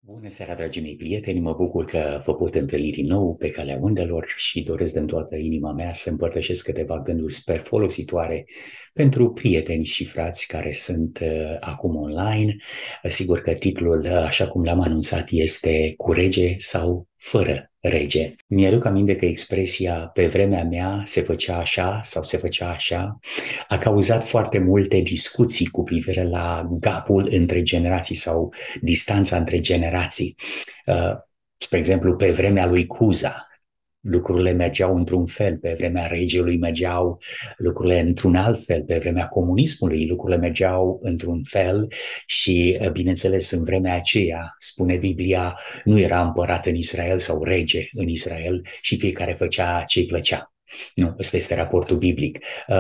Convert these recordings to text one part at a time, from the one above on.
Bună seara, dragii mei prieteni! Mă bucur că vă pot întâlni din nou pe calea undelor și doresc din toată inima mea să împărtășesc câteva gânduri, sper, folositoare pentru prieteni și frați care sunt acum online. Sigur că titlul, așa cum l-am anunțat, este Cu rege sau fără rege. Mi-aduc aminte că expresia pe vremea mea se făcea așa sau se făcea așa a cauzat foarte multe discuții cu privire la gapul între generații sau distanța între generații. Uh, Spre exemplu, pe vremea lui Cuza, lucrurile mergeau într-un fel, pe vremea regelui mergeau lucrurile într-un alt fel, pe vremea comunismului lucrurile mergeau într-un fel și, bineînțeles, în vremea aceea, spune Biblia, nu era împărat în Israel sau rege în Israel și fiecare făcea ce-i plăcea. Nu, ăsta este raportul biblic.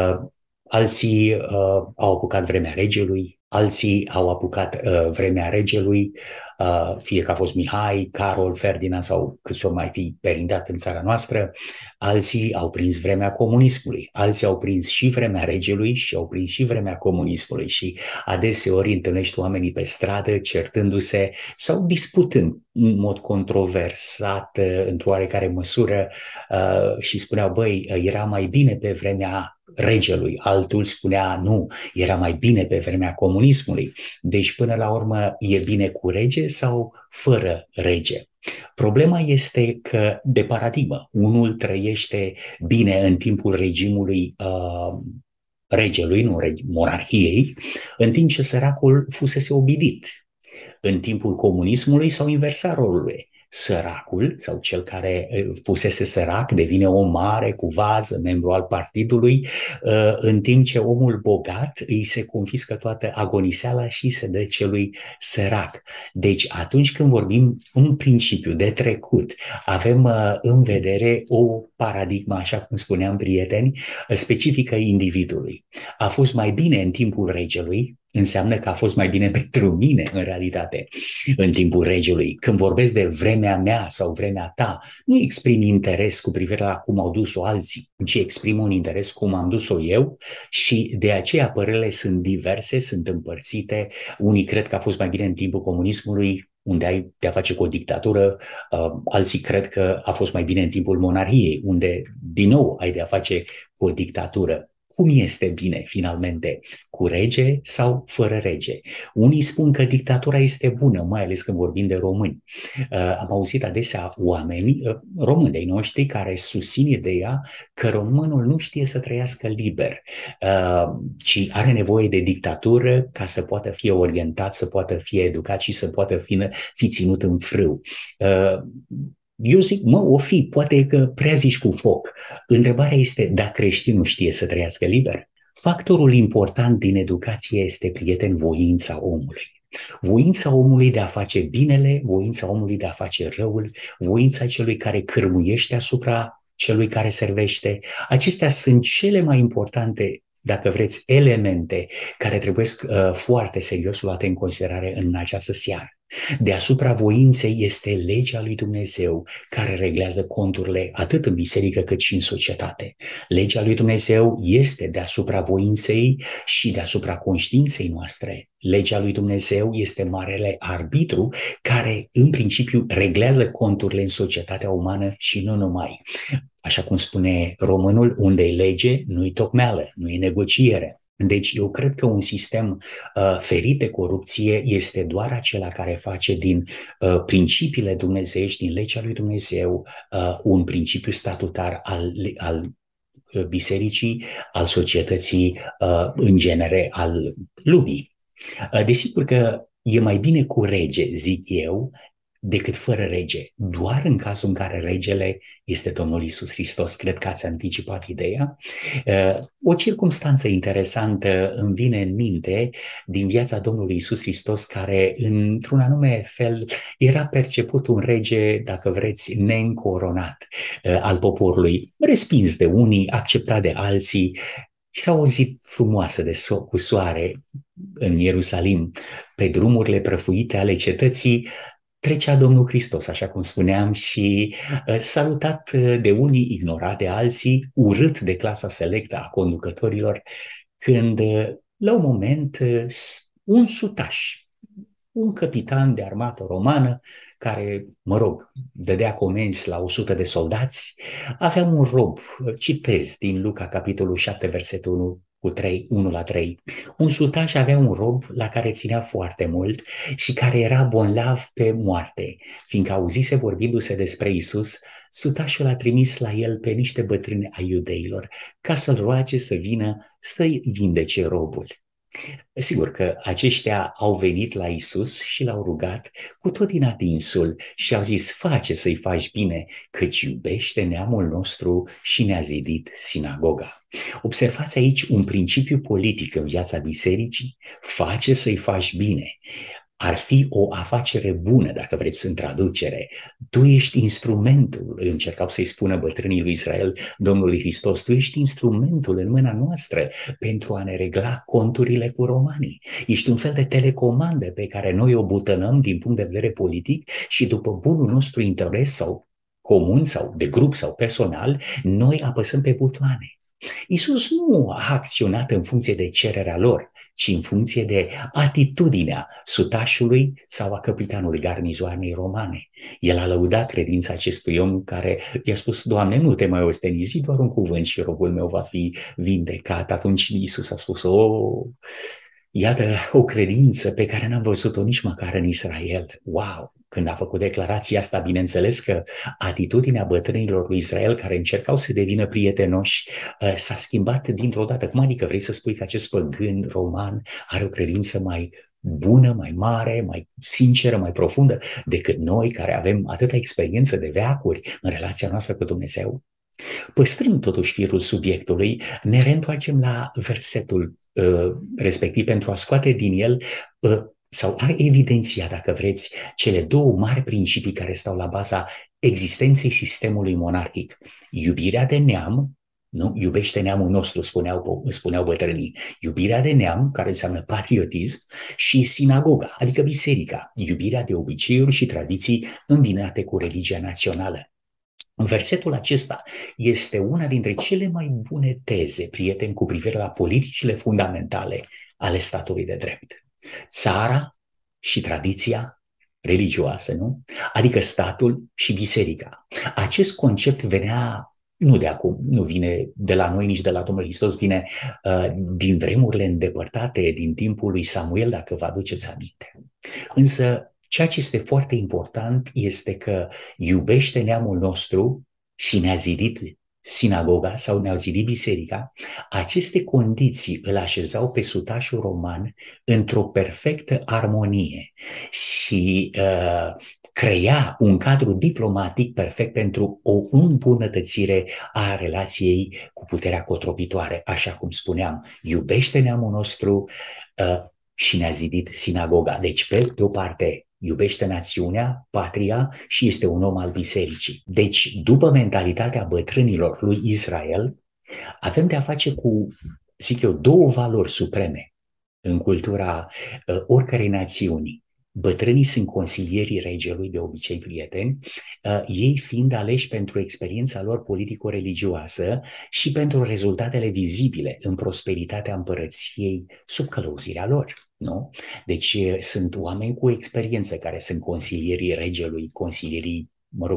Alții au apucat vremea regelui, alții au apucat vremea regelui, fie că a fost Mihai, Carol, Ferdinand sau cât o mai fi perindat în țara noastră, alții au prins vremea comunismului, alții au prins și vremea regelui și au prins și vremea comunismului și adeseori întâlnești oamenii pe stradă certându-se sau disputând în mod controversat într-o oarecare măsură și spuneau, băi, era mai bine pe vremea regelui, altul spunea nu, era mai bine pe vremea comunismului. Deci până la urmă e bine cu rege sau fără rege? Problema este că de paradigmă, unul trăiește bine în timpul regimului regelui, nu monarhiei, în timp ce săracul fusese obidit. În timpul comunismului s-au inversat rolurile. Săracul sau cel care fusese sărac devine om mare cu vază, membru al partidului, în timp ce omul bogat îi se confiscă toată agoniseala și se dă celui sărac. Deci atunci când vorbim în principiu de trecut, avem în vedere o paradigmă, așa cum spuneam prieteni, specifică individului. A fost mai bine în timpul regelui, înseamnă că a fost mai bine pentru mine, în realitate, în timpul regelui. Când vorbesc de vremea mea sau vremea ta, nu exprim interes cu privire la cum au dus-o alții, ci exprim un interes cum am dus-o eu și de aceea părerile sunt diverse, sunt împărțite. Unii cred că a fost mai bine în timpul comunismului, unde ai de-a face cu o dictatură, alții cred că a fost mai bine în timpul monarhiei, unde, din nou, ai de-a face cu o dictatură. Cum este bine, finalmente, cu rege sau fără rege? Unii spun că dictatura este bună, mai ales când vorbim de români. Am auzit adesea oameni, români de-ai noștri, care susțin ideea că românul nu știe să trăiască liber, ci are nevoie de dictatură ca să poată fi orientat, să poată fi educat și să poată fi ținut în frâu. Eu zic, o fi, poate că prea zici cu foc. Întrebarea este dacă creștinul știe să trăiască liber. Factorul important din educație este, prieten, voința omului. Voința omului de a face binele, voința omului de a face răul, voința celui care cârmuiește asupra celui care servește. Acestea sunt cele mai importante, dacă vreți, elemente care trebuie foarte serios luate în considerare în această seară. Deasupra voinței este legea lui Dumnezeu care reglează conturile atât în biserică cât și în societate. Legea lui Dumnezeu este deasupra voinței și deasupra conștiinței noastre. Legea lui Dumnezeu este marele arbitru care în principiu reglează conturile în societatea umană și nu numai. Așa cum spune românul, unde-i lege, nu-i tocmeală, nu-i negociere. Deci eu cred că un sistem ferit de corupție este doar acela care face din principiile dumnezeiești, din legea lui Dumnezeu, un principiu statutar al bisericii, al societății, în genere, al lumii. Desigur că e mai bine cu rege, zic eu, decât fără rege, doar în cazul în care regele este Domnul Iisus Hristos. Cred că ați anticipat ideea. O circumstanță interesantă îmi vine în minte din viața Domnului Iisus Hristos, care într-un anume fel era perceput un rege, dacă vreți, neîncoronat al poporului, respins de unii, acceptat de alții. Era o zi frumoasă cu soare în Ierusalim, pe drumurile prăfuite ale cetății, trecea Domnul Hristos, așa cum spuneam, și salutat de unii, ignorat de alții, urât de clasa selectă a conducătorilor, când, la un moment, un sutaș, un capitan de armată romană care, mă rog, dădea comenzi la 100 de soldați, avea un rob, citez din Luca, capitolul 7, versetul 1 la 3. Un sultan avea un rob la care ținea foarte mult și care era bolnav pe moarte. Fiindcă auzise vorbindu-se despre Isus, sutașul a trimis la el pe niște bătrâni ai iudeilor ca să-l roage să vină să-i vindece robul. Sigur că aceștia au venit la Isus și l-au rugat cu tot din atinsul și au zis, face să-i faci bine, căci iubește neamul nostru și ne-a zidit sinagoga. Observați aici un principiu politic în viața bisericii, face să-i faci bine. Ar fi o afacere bună, dacă vreți, în traducere. Tu ești instrumentul, încercau să-i spună bătrânii lui Israel, Domnului Hristos, tu ești instrumentul în mâna noastră pentru a ne regla conturile cu romanii. Ești un fel de telecomandă pe care noi o butănăm din punct de vedere politic și după bunul nostru interes sau comun sau de grup sau personal, noi apăsăm pe butoane. Iisus nu a acționat în funcție de cererea lor, ci în funcție de atitudinea sutașului sau a capitanului garnizoanei romane. El a lăudat credința acestui om care i-a spus, Doamne, nu te mai osteni, zi doar un cuvânt și robul meu va fi vindecat. Atunci Iisus a spus, iată o credință pe care n-am văzut-o nici măcar în Israel. Wow! Când a făcut declarația asta, bineînțeles că atitudinea bătrânilor lui Israel care încercau să devină prietenoși s-a schimbat dintr-o dată. Cum adică vrei să spui că acest păgân roman are o credință mai bună, mai mare, mai sinceră, mai profundă decât noi care avem atâta experiență de veacuri în relația noastră cu Dumnezeu? Păstrând totuși firul subiectului, ne reîntoarcem la versetul respectiv pentru a scoate din el sau a evidenția, dacă vreți, cele două mari principii care stau la baza existenței sistemului monarhic. Iubirea de neam, nu? Iubește neamul nostru, spuneau bătrânii. Iubirea de neam, care înseamnă patriotism, și sinagoga, adică biserica, iubirea de obiceiuri și tradiții îmbinate cu religia națională. Versetul acesta este una dintre cele mai bune teze, prieteni, cu privire la politicile fundamentale ale statului de drept. Țara și tradiția religioasă, nu? Adică statul și biserica. Acest concept venea nu de acum, nu vine de la noi, nici de la Domnul Hristos, vine din vremurile îndepărtate, din timpul lui Samuel, dacă vă aduceți aminte. Însă, ceea ce este foarte important este că iubește neamul nostru și ne-a zidit sinagoga sau ne-a zidit biserica. Aceste condiții îl așezau pe sutașul roman într-o perfectă armonie și crea un cadru diplomatic perfect pentru o îmbunătățire a relației cu puterea cotropitoare. Așa cum spuneam, iubește neamul nostru și ne-a zidit sinagoga. Deci, pe de o parte, iubește națiunea, patria și este un om al bisericii. Deci, după mentalitatea bătrânilor lui Israel, avem de a face cu, zic eu, două valori supreme în cultura oricărei națiuni. Bătrânii sunt consilierii regelui, de obicei prieteni, ei fiind aleși pentru experiența lor politico-religioasă și pentru rezultatele vizibile în prosperitatea împărăției sub călăuzirea lor. Nu? Deci sunt oameni cu experiență care sunt consilierii regelui, consilierii,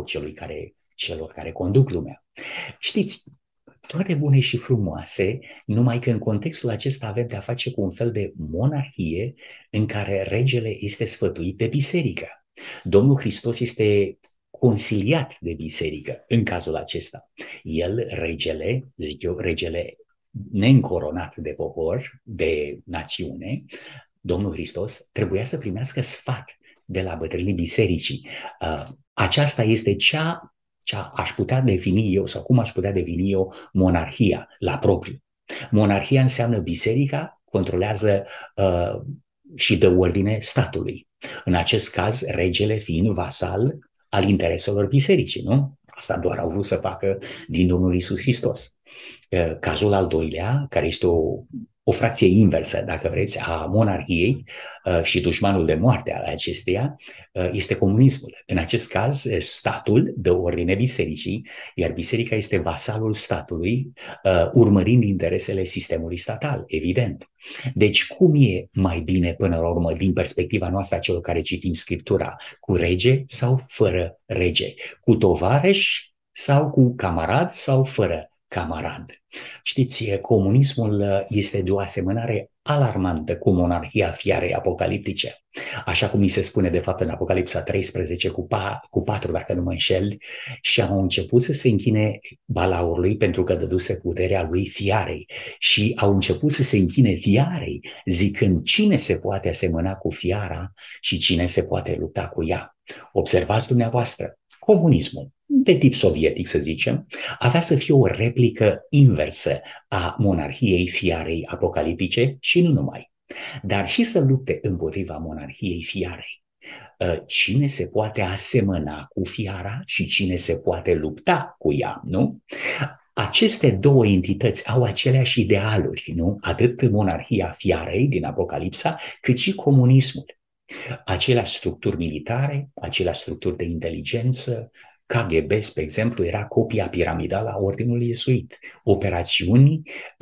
celor care conduc lumea. Știți, toate bune și frumoase, numai că în contextul acesta avem de-a face cu un fel de monarhie în care regele este sfătuit de biserică. Domnul Hristos este consiliat de biserică în cazul acesta. El, regele neîncoronat de popor, de națiune, Domnul Hristos trebuia să primească sfat de la bătrânii bisericii. Aceasta este cea aș putea defini eu sau cum aș putea defini eu monarhia la propriu. Monarhia înseamnă biserica controlează și dă ordine statului. În acest caz, regele fiind vasal al intereselor bisericii, nu? Asta doar au vrut să facă din Domnul Iisus Hristos. Cazul al doilea, care este o fracție inversă, dacă vreți, a monarhiei și dușmanul de moarte al acesteia, este comunismul. În acest caz, statul dă ordine bisericii, iar biserica este vasalul statului, urmărind interesele sistemului statal, evident. Deci, cum e mai bine, până la urmă, din perspectiva noastră a celor care citim Scriptura, cu rege sau fără rege? Cu tovarăș sau cu camarad sau fără camarad? Știți, comunismul este de o asemănare alarmantă cu monarhia fiarei apocaliptice. Așa cum mi se spune de fapt în Apocalipsa 13 cu 4, dacă nu mă înșel, și au început să se închine balaurului pentru că dăduse puterea lui fiarei și au început să se închine fiarei, zicând cine se poate asemăna cu fiara și cine se poate lupta cu ea. Observați dumneavoastră, comunismul de tip sovietic, să zicem, avea să fie o replică inversă a monarhiei fiarei apocaliptice și nu numai, dar și să lupte împotriva monarhiei fiarei. Cine se poate asemăna cu fiara și cine se poate lupta cu ea, nu? Aceste două entități au aceleași idealuri, nu? Atât monarhia fiarei din Apocalipsa, cât și comunismul. Aceleași structuri militare, aceleași structuri de inteligență. KGB, spre exemplu, era copia piramidală a Ordinului Iesuit. Operațiuni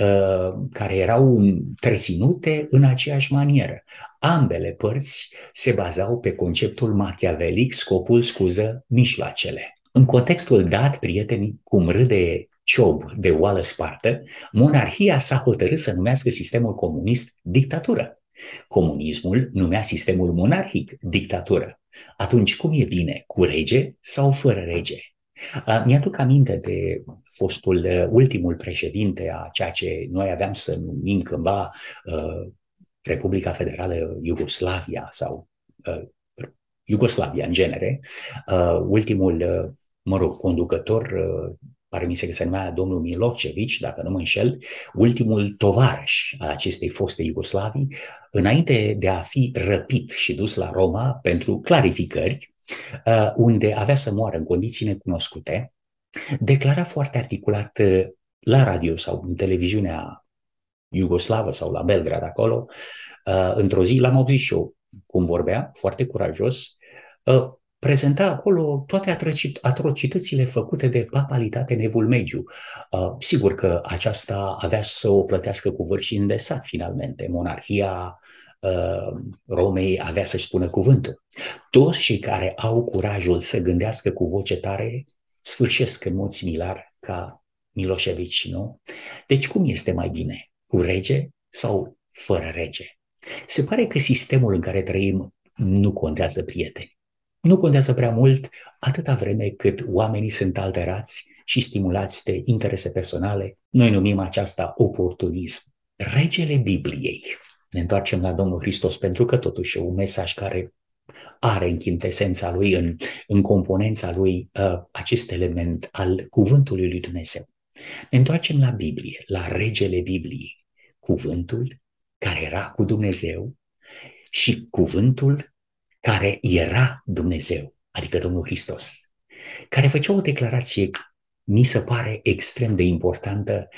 care erau întreținute în aceeași manieră. Ambele părți se bazau pe conceptul machiavelic, scopul scuză mijloacele. În contextul dat, prieteni, cum râde Ciob de oală spartă, monarhia s-a hotărât să numească sistemul comunist dictatură. Comunismul numea sistemul monarhic dictatură. Atunci, cum e bine, cu rege sau fără rege? Mi-aduc aminte de ultimul președinte a ceea ce noi aveam să numim cândva Republica Federală Iugoslavia sau Iugoslavia în genere, ultimul, conducător, pare mi se că se numea domnul Milosevic, dacă nu mă înșel, ultimul tovarăș al acestei foste Iugoslavii, înainte de a fi răpit și dus la Roma pentru clarificări, unde avea să moară în condiții necunoscute, declara foarte articulat la radio sau în televiziunea iugoslavă sau la Belgrad acolo, într-o zi, l-am auzit și eu cum vorbea, foarte curajos, prezenta acolo toate atrocitățile făcute de papalitate în Evul Mediu. Sigur că aceasta avea să o plătească cu vârf și îndesat finalmente. Monarhia Romei avea să-și spună cuvântul. Toți cei care au curajul să gândească cu voce tare sfârșesc în mod similar ca Milosevic, nu? Deci cum este mai bine? Cu rege sau fără rege? Se pare că sistemul în care trăim nu contează, prieteni. Nu contează prea mult atâta vreme cât oamenii sunt alterați și stimulați de interese personale. Noi numim aceasta oportunism. Regele Bibliei. Ne întoarcem la Domnul Hristos pentru că totuși e un mesaj care are în chintesența lui, în componența lui, acest element al cuvântului lui Dumnezeu. Ne întoarcem la Biblie, la regele Bibliei. Cuvântul care era cu Dumnezeu și cuvântul care era Dumnezeu, adică Domnul Hristos, care făcea o declarație, mi se pare extrem de importantă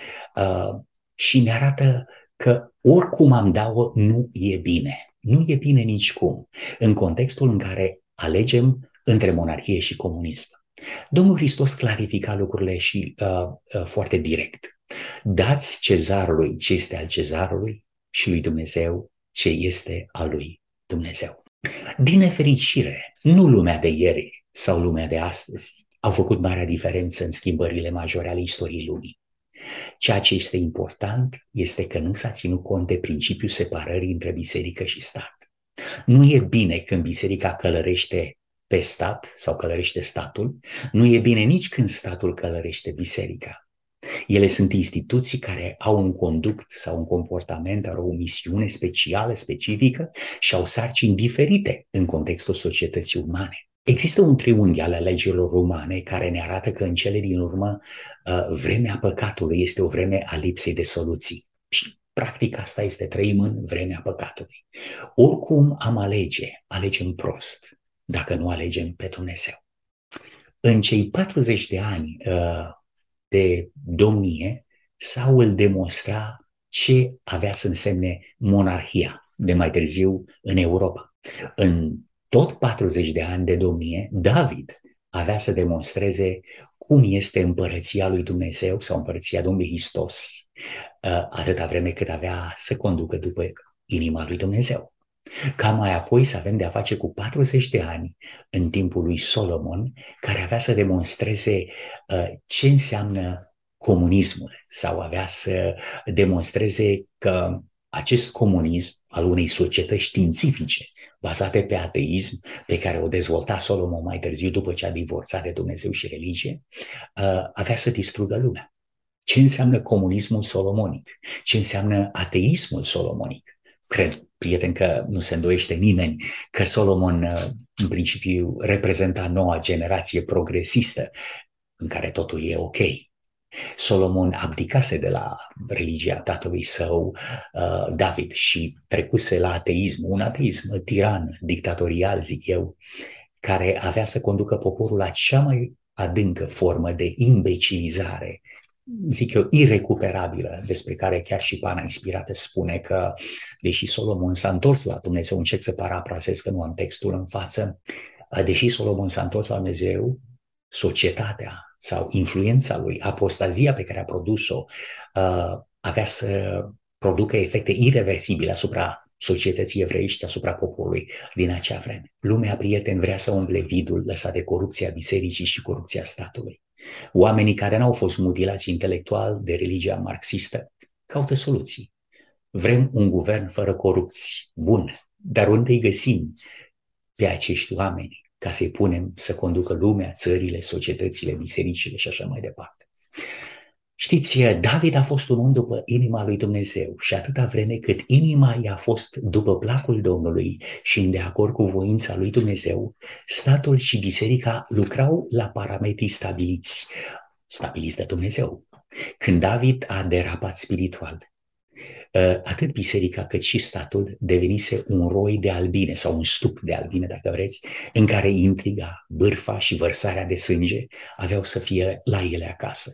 și ne arată că oricum am dat-o, nu e bine. Nu e bine nicicum, în contextul în care alegem între monarhie și comunism. Domnul Hristos clarifica lucrurile și foarte direct. Dați cezarului ce este al cezarului și lui Dumnezeu ce este al lui Dumnezeu. Din nefericire, nu lumea de ieri sau lumea de astăzi au făcut marea diferență în schimbările majore ale istoriei lumii. Ceea ce este important este că nu s-a ținut cont de principiul separării între biserică și stat. Nu e bine când biserica călărește pe stat sau călărește statul, nu e bine nici când statul călărește biserica. Ele sunt instituții care au un conduct sau un comportament, au o misiune specială, specifică și au sarcini diferite în contextul societății umane. Există un triunghi al legilor umane care ne arată că în cele din urmă vremea păcatului este o vreme a lipsei de soluții. Și practic asta este, trăim în vremea păcatului. Oricum am alegem prost dacă nu alegem pe Dumnezeu. În cei 40 de ani de domnie Saul demonstra ce avea să însemne monarhia de mai târziu în Europa. În tot 40 de ani de domnie, David avea să demonstreze cum este împărăția lui Dumnezeu sau împărăția Domnului Hristos, atâta vreme cât avea să conducă după inima lui Dumnezeu. Ca mai apoi să avem de-a face cu 40 de ani în timpul lui Solomon, care avea să demonstreze ce înseamnă comunismul sau avea să demonstreze că acest comunism al unei societăți științifice bazate pe ateism, pe care o dezvolta Solomon mai târziu după ce a divorțat de Dumnezeu și religie, avea să distrugă lumea. Ce înseamnă comunismul solomonic? Ce înseamnă ateismul solomonic? Cred, prieten, că nu se îndoiește nimeni că Solomon, în principiu, reprezenta noua generație progresistă, în care totul e ok. Solomon abdicase de la religia tatălui său, David, și trecuse la ateism, un ateism tiran, dictatorial, zic eu, care avea să conducă poporul la cea mai adâncă formă de imbecilizare, zic eu, irecuperabilă, despre care chiar și Pana Inspirată spune că, deși Solomon s-a întors la Dumnezeu, încerc să parafrazez că nu am textul în față, deși Solomon s-a întors la Dumnezeu, societatea sau influența lui, apostazia pe care a produs-o, avea să producă efecte ireversibile asupra societății evreiești, asupra poporului din acea vreme. Lumea, prieten, vrea să umple vidul lăsat de corupția bisericii și corupția statului. Oamenii care n-au fost mutilați intelectual de religia marxistă caută soluții. Vrem un guvern fără corupți, bun, dar unde îi găsim pe acești oameni ca să-i punem să conducă lumea, țările, societățile, bisericile și așa mai departe? Știți, David a fost un om după inima lui Dumnezeu și atâta vreme cât inima i-a fost după placul Domnului și în de acord cu voința lui Dumnezeu, statul și biserica lucrau la parametrii stabiliți de Dumnezeu. Când David a derapat spiritual, atât biserica cât și statul devenise un roi de albine sau un stup de albine, dacă vreți, în care intriga, bârfa și vărsarea de sânge aveau să fie la ele acasă.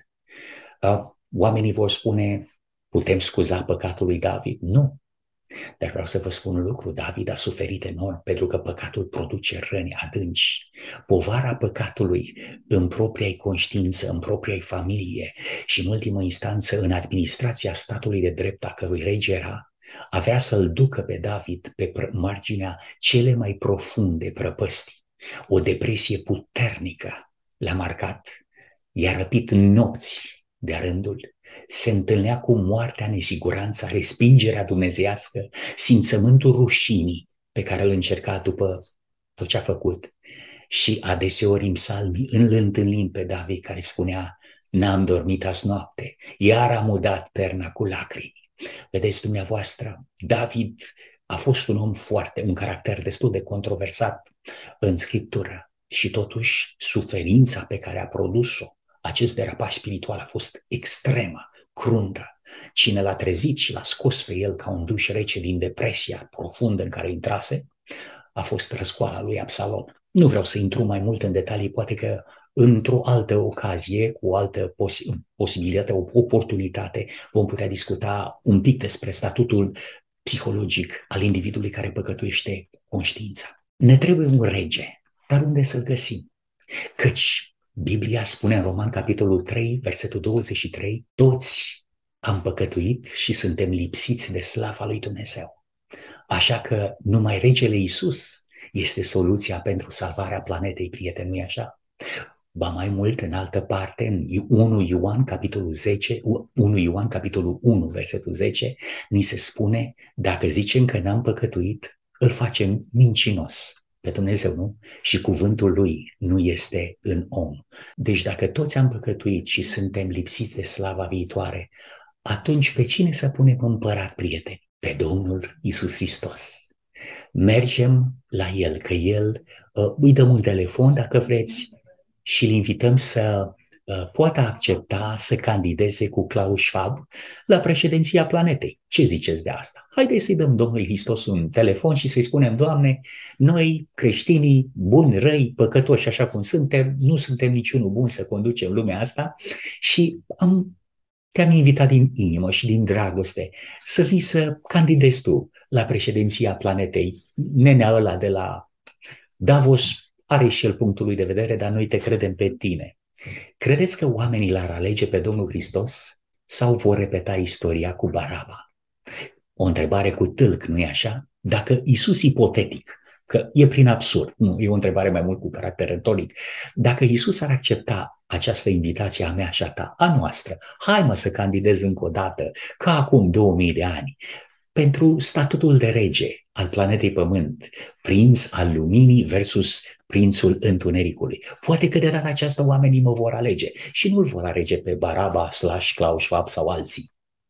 Oamenii vor spune, putem scuza păcatul lui David? Nu. Dar vreau să vă spun un lucru, David a suferit enorm pentru că păcatul produce răni adânci. Povara păcatului în propria conștiință, în propria familie și în ultimă instanță în administrația statului de drept a cărui rege era, avea să-l ducă pe David pe marginea cele mai profunde prăpăstii. O depresie puternică l-a marcat, i-a răpit în nopți de-a rândul, se întâlnea cu moartea, nesiguranța, respingerea dumnezeiască, simțământul rușinii pe care îl încerca după tot ce a făcut. Și adeseori în psalmii îl întâlnim pe David care spunea, n-am dormit azi noapte, iar am udat perna cu lacrimi. Vedeți dumneavoastră, David a fost un om un caracter destul de controversat în Scriptură și totuși suferința pe care a produs-o, acest derapaj spiritual a fost extremă, cruntă. Cine l-a trezit și l-a scos pe el ca un duș rece din depresia profundă în care intrase, a fost răscoala lui Absalom. Nu vreau să intru mai mult în detalii, poate că într-o altă ocazie, cu o altă posibilitate, o oportunitate, vom putea discuta un pic despre statutul psihologic al individului care păcătuiește conștiința. Ne trebuie un rege, dar unde să-l găsim? Căci Biblia spune în Roman, capitolul 3, versetul 23, toți am păcătuit și suntem lipsiți de slava lui Dumnezeu. Așa că numai regele Iisus este soluția pentru salvarea planetei, prieteni, nu-i așa? Ba mai mult, în altă parte, în 1 Ioan, capitolul 1, versetul 10, ni se spune, dacă zicem că n-am păcătuit, îl facem mincinos pe Dumnezeu, nu? Și cuvântul lui nu este în om. Deci dacă toți am păcătuit și suntem lipsiți de slava viitoare, atunci pe cine să punem împărat, prieteni? Pe Domnul Iisus Hristos. Mergem la El, că El îi dăm un telefon dacă vreți și îl invităm să poată accepta să candideze cu Klaus Schwab la președinția planetei. Ce ziceți de asta? Haideți să-i dăm Domnului Hristos un telefon și să-i spunem, Doamne, noi creștinii, buni, răi, păcătoși așa cum suntem, nu suntem niciunul bun să conducem lumea asta și am te-am invitat din inimă și din dragoste să vii să candidezi tu la președinția planetei. Nenea ăla de la Davos are și el punctul lui de vedere, dar noi te credem pe tine. Credeți că oamenii l-ar alege pe Domnul Hristos sau vor repeta istoria cu Baraba? O întrebare cu tâlc, nu-i așa? Dacă Iisus ipotetic, că e prin absurd, nu, e o întrebare mai mult cu caracter retoric, dacă Iisus ar accepta această invitație a mea și a ta, a noastră, hai mă să candidez încă o dată, ca acum 2000 de ani, pentru statutul de rege al planetei Pământ, prinț al luminii versus prințul întunericului. Poate că de data aceasta oamenii mă vor alege și nu-l vor alege pe Baraba / Klaus Schwab sau alții.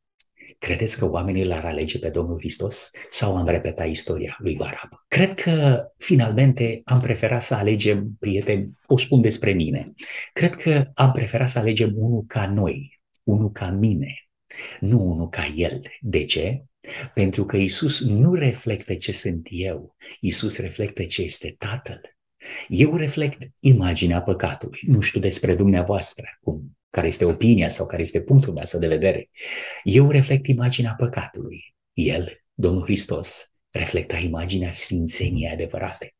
Credeți că oamenii l-ar alege pe Domnul Hristos sau am repetat istoria lui Baraba? Cred că, finalmente, am preferat să alegem, prieteni, o spun despre mine, cred că am preferat să alegem unul ca noi, unul ca mine, nu unul ca el. De ce? Pentru că Iisus nu reflectă ce sunt eu, Iisus reflectă ce este Tatăl. Eu reflect imaginea păcatului. Nu știu despre dumneavoastră, care este opinia sau care este punctul meu de vedere. Eu reflect imaginea păcatului. El, Domnul Hristos, reflecta imaginea sfințeniei adevărate.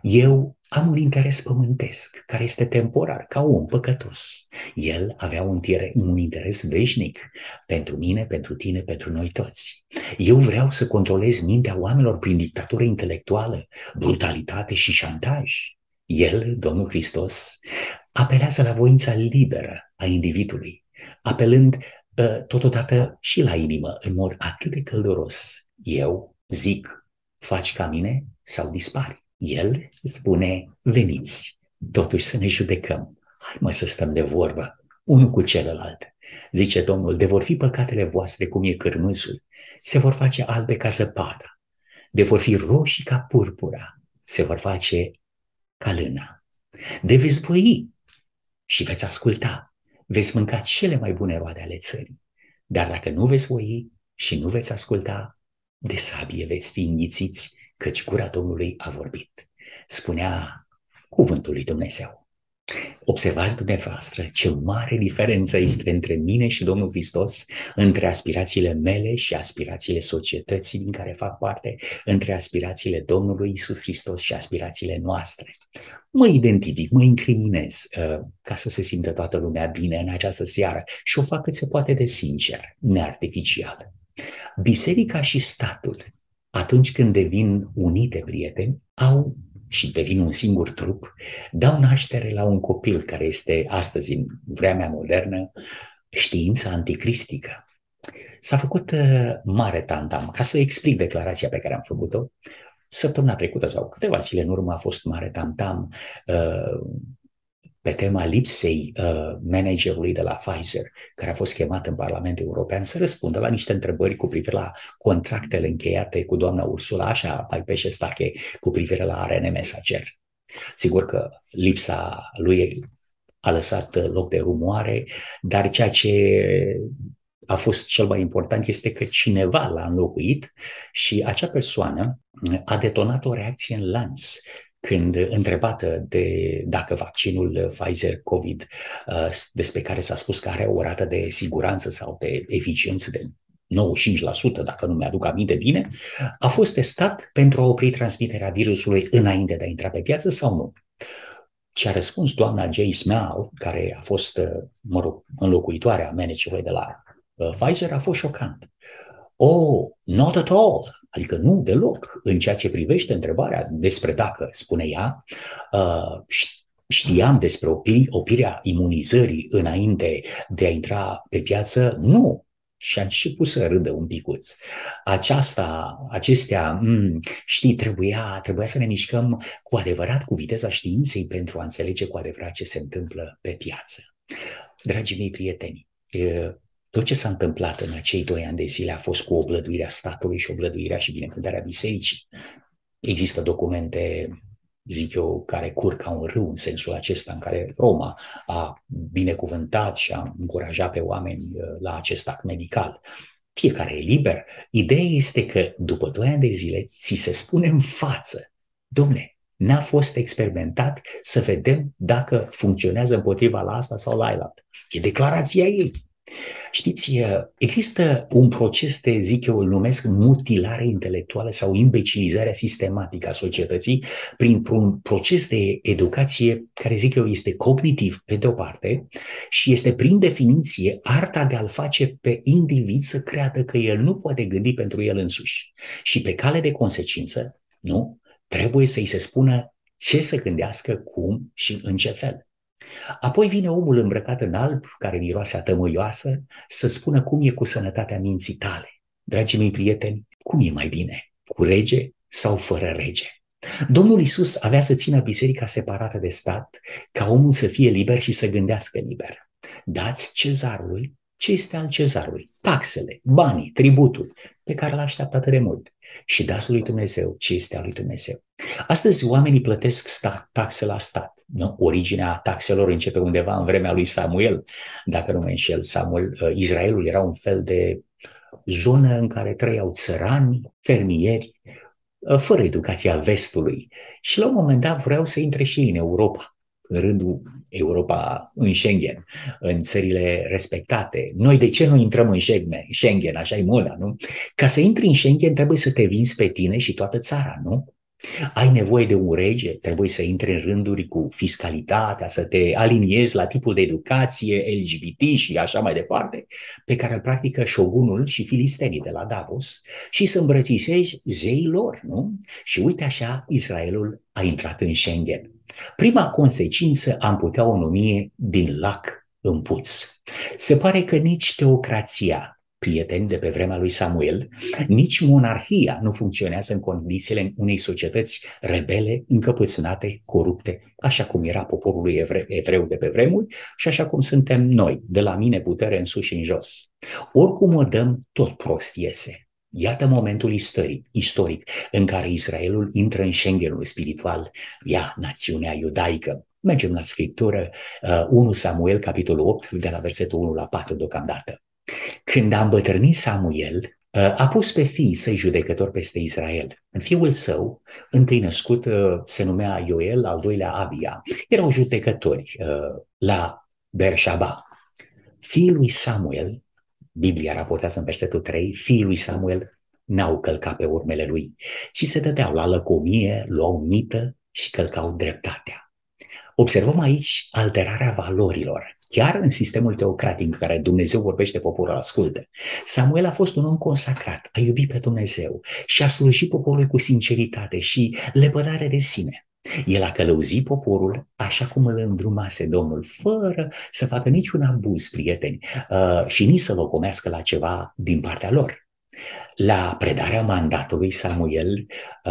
Eu am un interes pământesc, care este temporar, ca om păcătos. El avea un interes veșnic pentru mine, pentru tine, pentru noi toți. Eu vreau să controlez mintea oamenilor prin dictatură intelectuală, brutalitate și șantaj. El, Domnul Hristos, apelează la voința liberă a individului, apelând totodată și la inimă, în mod atât de călduros. Eu zic, faci ca mine sau dispari. El spune, veniți, totuși să ne judecăm. Hai mă să stăm de vorbă, unul cu celălalt. Zice Domnul, de vor fi păcatele voastre cum e cârmâzul, se vor face albe ca zăpada, de vor fi roșii ca purpura, se vor face ca lână. De veți voi și veți asculta, veți mânca cele mai bune roade ale țării. Dar dacă nu veți voi și nu veți asculta, de sabie veți fi înghițiți, căci gura Domnului a vorbit. Spunea cuvântul lui Dumnezeu. Observați dumneavoastră ce mare diferență este între mine și Domnul Hristos, între aspirațiile mele și aspirațiile societății din care fac parte, între aspirațiile Domnului Iisus Hristos și aspirațiile noastre. Mă identific, mă incriminez ca să se simtă toată lumea bine în această seară și o fac cât se poate de sincer, neartificial. Biserica și statul, atunci când devin unite, prieteni, și devin un singur trup, dau naștere la un copil care este astăzi, în vremea modernă, știința anticristică. S-a făcut mare tantam, ca să explic declarația pe care am făcut-o. Săptămâna trecută sau câteva zile în urmă a fost mare tantam pe tema lipsei managerului de la Pfizer, care a fost chemat în Parlamentul European să răspundă la niște întrebări cu privire la contractele încheiate cu doamna Ursula, așa, mai pe șestache, cu privire la ARN mesager. Sigur că lipsa lui a lăsat loc de rumoare, dar ceea ce a fost cel mai important este că cineva l-a înlocuit și acea persoană a detonat o reacție în lanț când întrebată de dacă vaccinul Pfizer COVID, despre care s-a spus că are o rată de siguranță sau de eficiență de 95%, dacă nu mi-aduc aminte bine, a fost testat pentru a opri transmiterea virusului înainte de a intra pe piață sau nu? Ce a răspuns doamna Jay Small, care a fost, înlocuitoarea managerului de la Pfizer, a fost șocant. Oh, not at all. Adică nu deloc. În ceea ce privește întrebarea despre dacă, spune ea, știam despre oprirea imunizării înainte de a intra pe piață, nu. Și a început să râdă un picuț. Știi, trebuia să ne mișcăm cu adevărat cu viteza științei pentru a înțelege cu adevărat ce se întâmplă pe piață. Dragii mei prieteni, tot ce s-a întâmplat în acei 2 ani de zile a fost cu oblăduirea statului și oblăduirea și binecuvântarea bisericii. Există documente, zic eu, care curg ca un râu în sensul acesta, în care Roma a binecuvântat și a încurajat pe oameni la acest act medical. Fiecare e liber. Ideea este că după 2 ani de zile ți se spune în față, dom'le, n-a fost experimentat să vedem dacă funcționează împotriva la asta sau la altă. E declarația ei. Știți, există un proces, zic eu, îl numesc mutilare intelectuală sau imbecilizarea sistematică a societății printr-un proces de educație care, zic eu, este cognitiv pe de-o parte și este prin definiție arta de a-l face pe individ să creadă că el nu poate gândi pentru el însuși. Și pe cale de consecință, nu, trebuie să-i se spună ce să gândească, cum și în ce fel. Apoi vine omul îmbrăcat în alb, care miroase a tămâioasă, să spună cum e cu sănătatea minții tale. Dragii mei prieteni, cum e mai bine? Cu rege sau fără rege? Domnul Iisus avea să țină biserica separată de stat, ca omul să fie liber și să gândească liber. Dați cezarului ce este al cezarului, taxele, banii, tributul, pe care îl așteaptă atât de mult. Și dați lui Dumnezeu ce este al lui Dumnezeu. Astăzi oamenii plătesc taxe la stat. Nu? Originea taxelor începe undeva în vremea lui Samuel. Dacă nu mă înșel, Israelul era un fel de zonă în care trăiau țărani, fermieri, fără educația vestului. Și la un moment dat vreau să intre și ei în Europa, în rândul Europa în Schengen, în țările respectate. Noi de ce nu intrăm în Schengen? Așa-i moda, nu? Ca să intri în Schengen trebuie să te vinzi pe tine și toată țara, nu? Ai nevoie de un rege, trebuie să intri în rânduri cu fiscalitatea, să te aliniezi la tipul de educație LGBT și așa mai departe, pe care îl practică șogunul și filistenii de la Davos și să îmbrățișezi zeii lor, nu? Și uite așa, Israelul a intrat în Schengen. Prima consecință am putea o numi din lac în puț. Se pare că nici teocrația, prieteni de pe vremea lui Samuel, nici monarhia nu funcționează în condițiile unei societăți rebele, încăpățânate, corupte, așa cum era poporul lui evreu de pe vremuri și așa cum suntem noi, de la mine putere în sus și în jos. Oricum o dăm, tot prost iese. Iată momentul istoric în care Israelul intră în Schengenul spiritual, națiunea iudaică. Mergem la Scriptură, 1 Samuel, capitolul 8, de la versetul 1 la 4 deocamdată. Când a îmbătrânit Samuel, a pus pe fii săi judecători peste Israel. Fiul său, întâi născut, se numea Ioel, al doilea Abia. Erau judecători la Berșaba. Fiii lui Samuel, Biblia raportează în versetul 3, fiii lui Samuel n-au călcat pe urmele lui, ci se dădeau la lăcomie, luau mită și călcau dreptatea. Observăm aici alterarea valorilor. Chiar în sistemul teocratic în care Dumnezeu vorbește, poporul ascultă. Samuel a fost un om consacrat, a iubit pe Dumnezeu și a slujit poporului cu sinceritate și lepădare de sine. El a călăuzit poporul așa cum îl îndrumase Domnul, fără să facă niciun abuz, prieteni, și nici să locomească la ceva din partea lor. La predarea mandatului, Samuel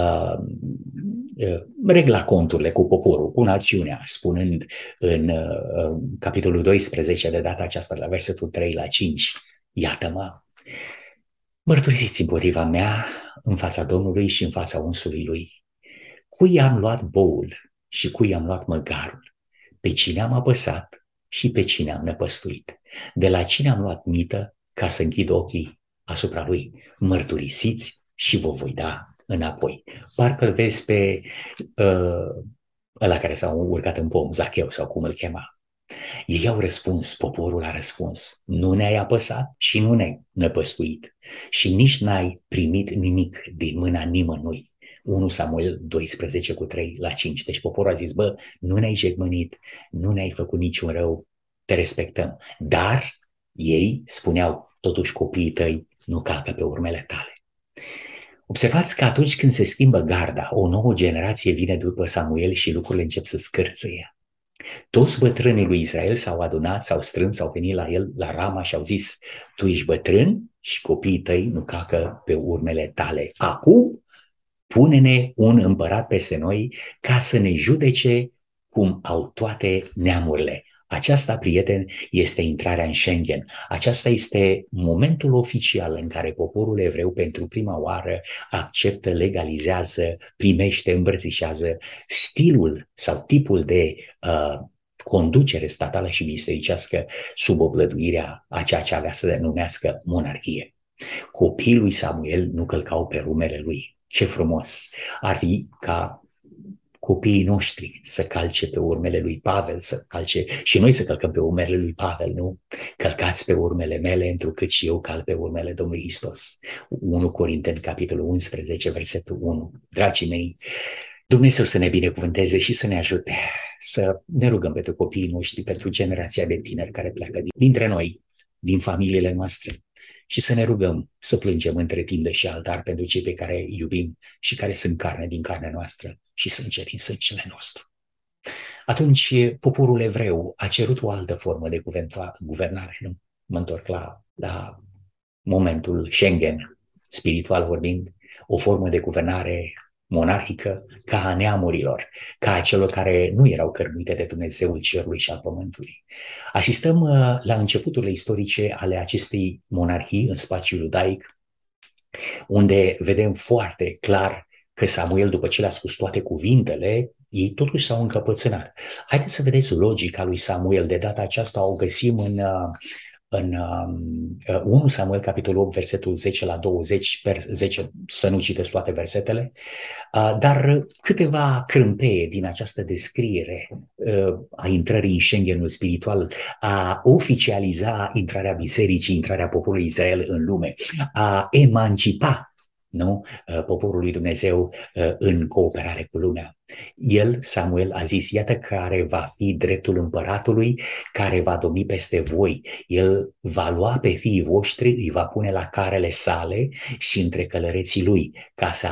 regla conturile cu poporul, cu națiunea, spunând în capitolul 12, de data aceasta, la versetul 3 la 5, iată-mă, mărturisiți împotriva mea în fața Domnului și în fața unsului lui. Cui am luat boul și cui am luat măgarul? Pe cine am apăsat și pe cine am năpăstuit? De la cine am luat mită ca să închid ochii asupra lui? Mărturisiți și vă voi da înapoi. Parcă-l vezi pe ăla care s-a urcat în pom, Zacheu sau cum îl chema. Ei au răspuns, poporul a răspuns, nu ne-ai apăsat și nu ne-ai năpăstuit și nici n-ai primit nimic din mâna nimănui. 1 Samuel 12 cu 3 la 5. Deci poporul a zis, nu ne-ai jegmănit, nu ne-ai făcut niciun rău, te respectăm. Dar ei spuneau, totuși copiii tăi nu calcă pe urmele tale. Observați că atunci când se schimbă garda, o nouă generație vine după Samuel și lucrurile încep să scârțâie. Toți bătrânii lui Israel s-au adunat, s-au strâns, s-au venit la el, la Rama și au zis, tu ești bătrân și copiii tăi nu calcă pe urmele tale. Acum pune-ne un împărat peste noi ca să ne judece cum au toate neamurile. Aceasta, prieteni, este intrarea în Schengen. Aceasta este momentul oficial în care poporul evreu pentru prima oară acceptă, legalizează, primește, îmbrățișează stilul sau tipul de conducere statală și bisericească sub oblăduirea a ceea ce avea să denumească monarhie. Copiii lui Samuel nu călcau pe rumele lui. Ce frumos! Ar fi ca copiii noștri să calce pe urmele lui Pavel, să calce și noi să călcăm pe urmele lui Pavel, nu? Călcați pe urmele mele, întrucât și eu cal pe urmele Domnului Hristos. 1 Corinteni, capitolul 11, versetul 1. Dragii mei, Dumnezeu să ne binecuvânteze și să ne ajute să ne rugăm pentru copiii noștri, pentru generația de tineri care pleacă dintre noi, din familiile noastre, și să ne rugăm, să plângem între tindă și altar pentru cei pe care îi iubim și care sunt carne din carnea noastră și sânge din sângele nostru. Atunci poporul evreu a cerut o altă formă de guvernare. Nu? Mă întorc la momentul Schengen, spiritual vorbind, o formă de guvernare monarhică ca a neamurilor, ca a celor care nu erau cărmuite de Dumnezeul cerului și al pământului. Asistăm la începuturile istorice ale acestei monarhii în spațiul iudaic, unde vedem foarte clar că Samuel, după ce le-a spus toate cuvintele, ei totuși s-au încăpățânat. Haideți să vedeți logica lui Samuel. De data aceasta o găsim în 1 Samuel, capitolul 8, versetul 10 la 20, 10, să nu citesc toate versetele, dar câteva crâmpeie din această descriere a intrării în Schengenul spiritual, a oficializa intrarea bisericii, intrarea poporului Israel în lume, a emancipa, nu? Poporul lui Dumnezeu în cooperare cu lumea. El, Samuel, a zis, iată care va fi dreptul împăratului care va domni peste voi. El va lua pe fiii voștri, îi va pune la carele sale și între călăreții lui, ca să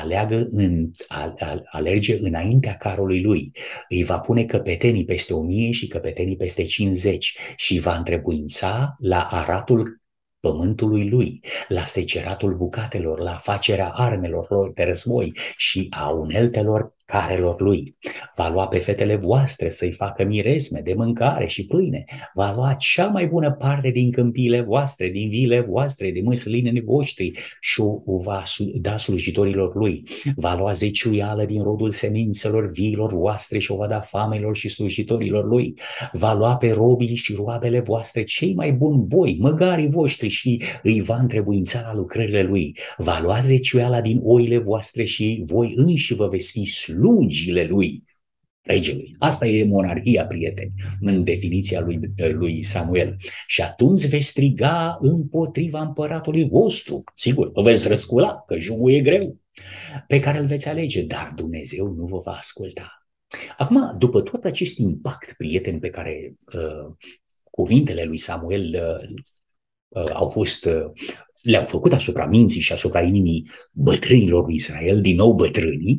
alerge înaintea carului lui. Îi va pune căpetenii peste 1000 și căpetenii peste 50 și va întrebuința la aratul pământului lui, la seceratul bucatelor, la facerea armelor lor de război și a uneltelor carelor lui. Va lua pe fetele voastre să-i facă mirezme de mâncare și pâine. Va lua cea mai bună parte din câmpiile voastre, din viile voastre, din măslinii voștri și o va da slujitorilor lui. Va lua zeciuială din rodul semințelor viilor voastre și o va da famelor și slujitorilor lui. Va lua pe robii și roabele voastre cei mai buni boi, măgarii voștri și îi va întrebuința la lucrările lui. Va lua zeciuiala din oile voastre și voi înși vă veți fi slugile lui, regelui. Asta e monarhia, prieteni, în definiția lui Samuel. Și atunci veți striga împotriva împăratului vostru. Sigur, vă veți răscula, că jugul e greu, pe care îl veți alege, dar Dumnezeu nu vă va asculta. Acum, după tot acest impact, prieteni, pe care cuvintele lui Samuel le-au făcut asupra minții și asupra inimii bătrânilor lui Israel, din nou bătrânii,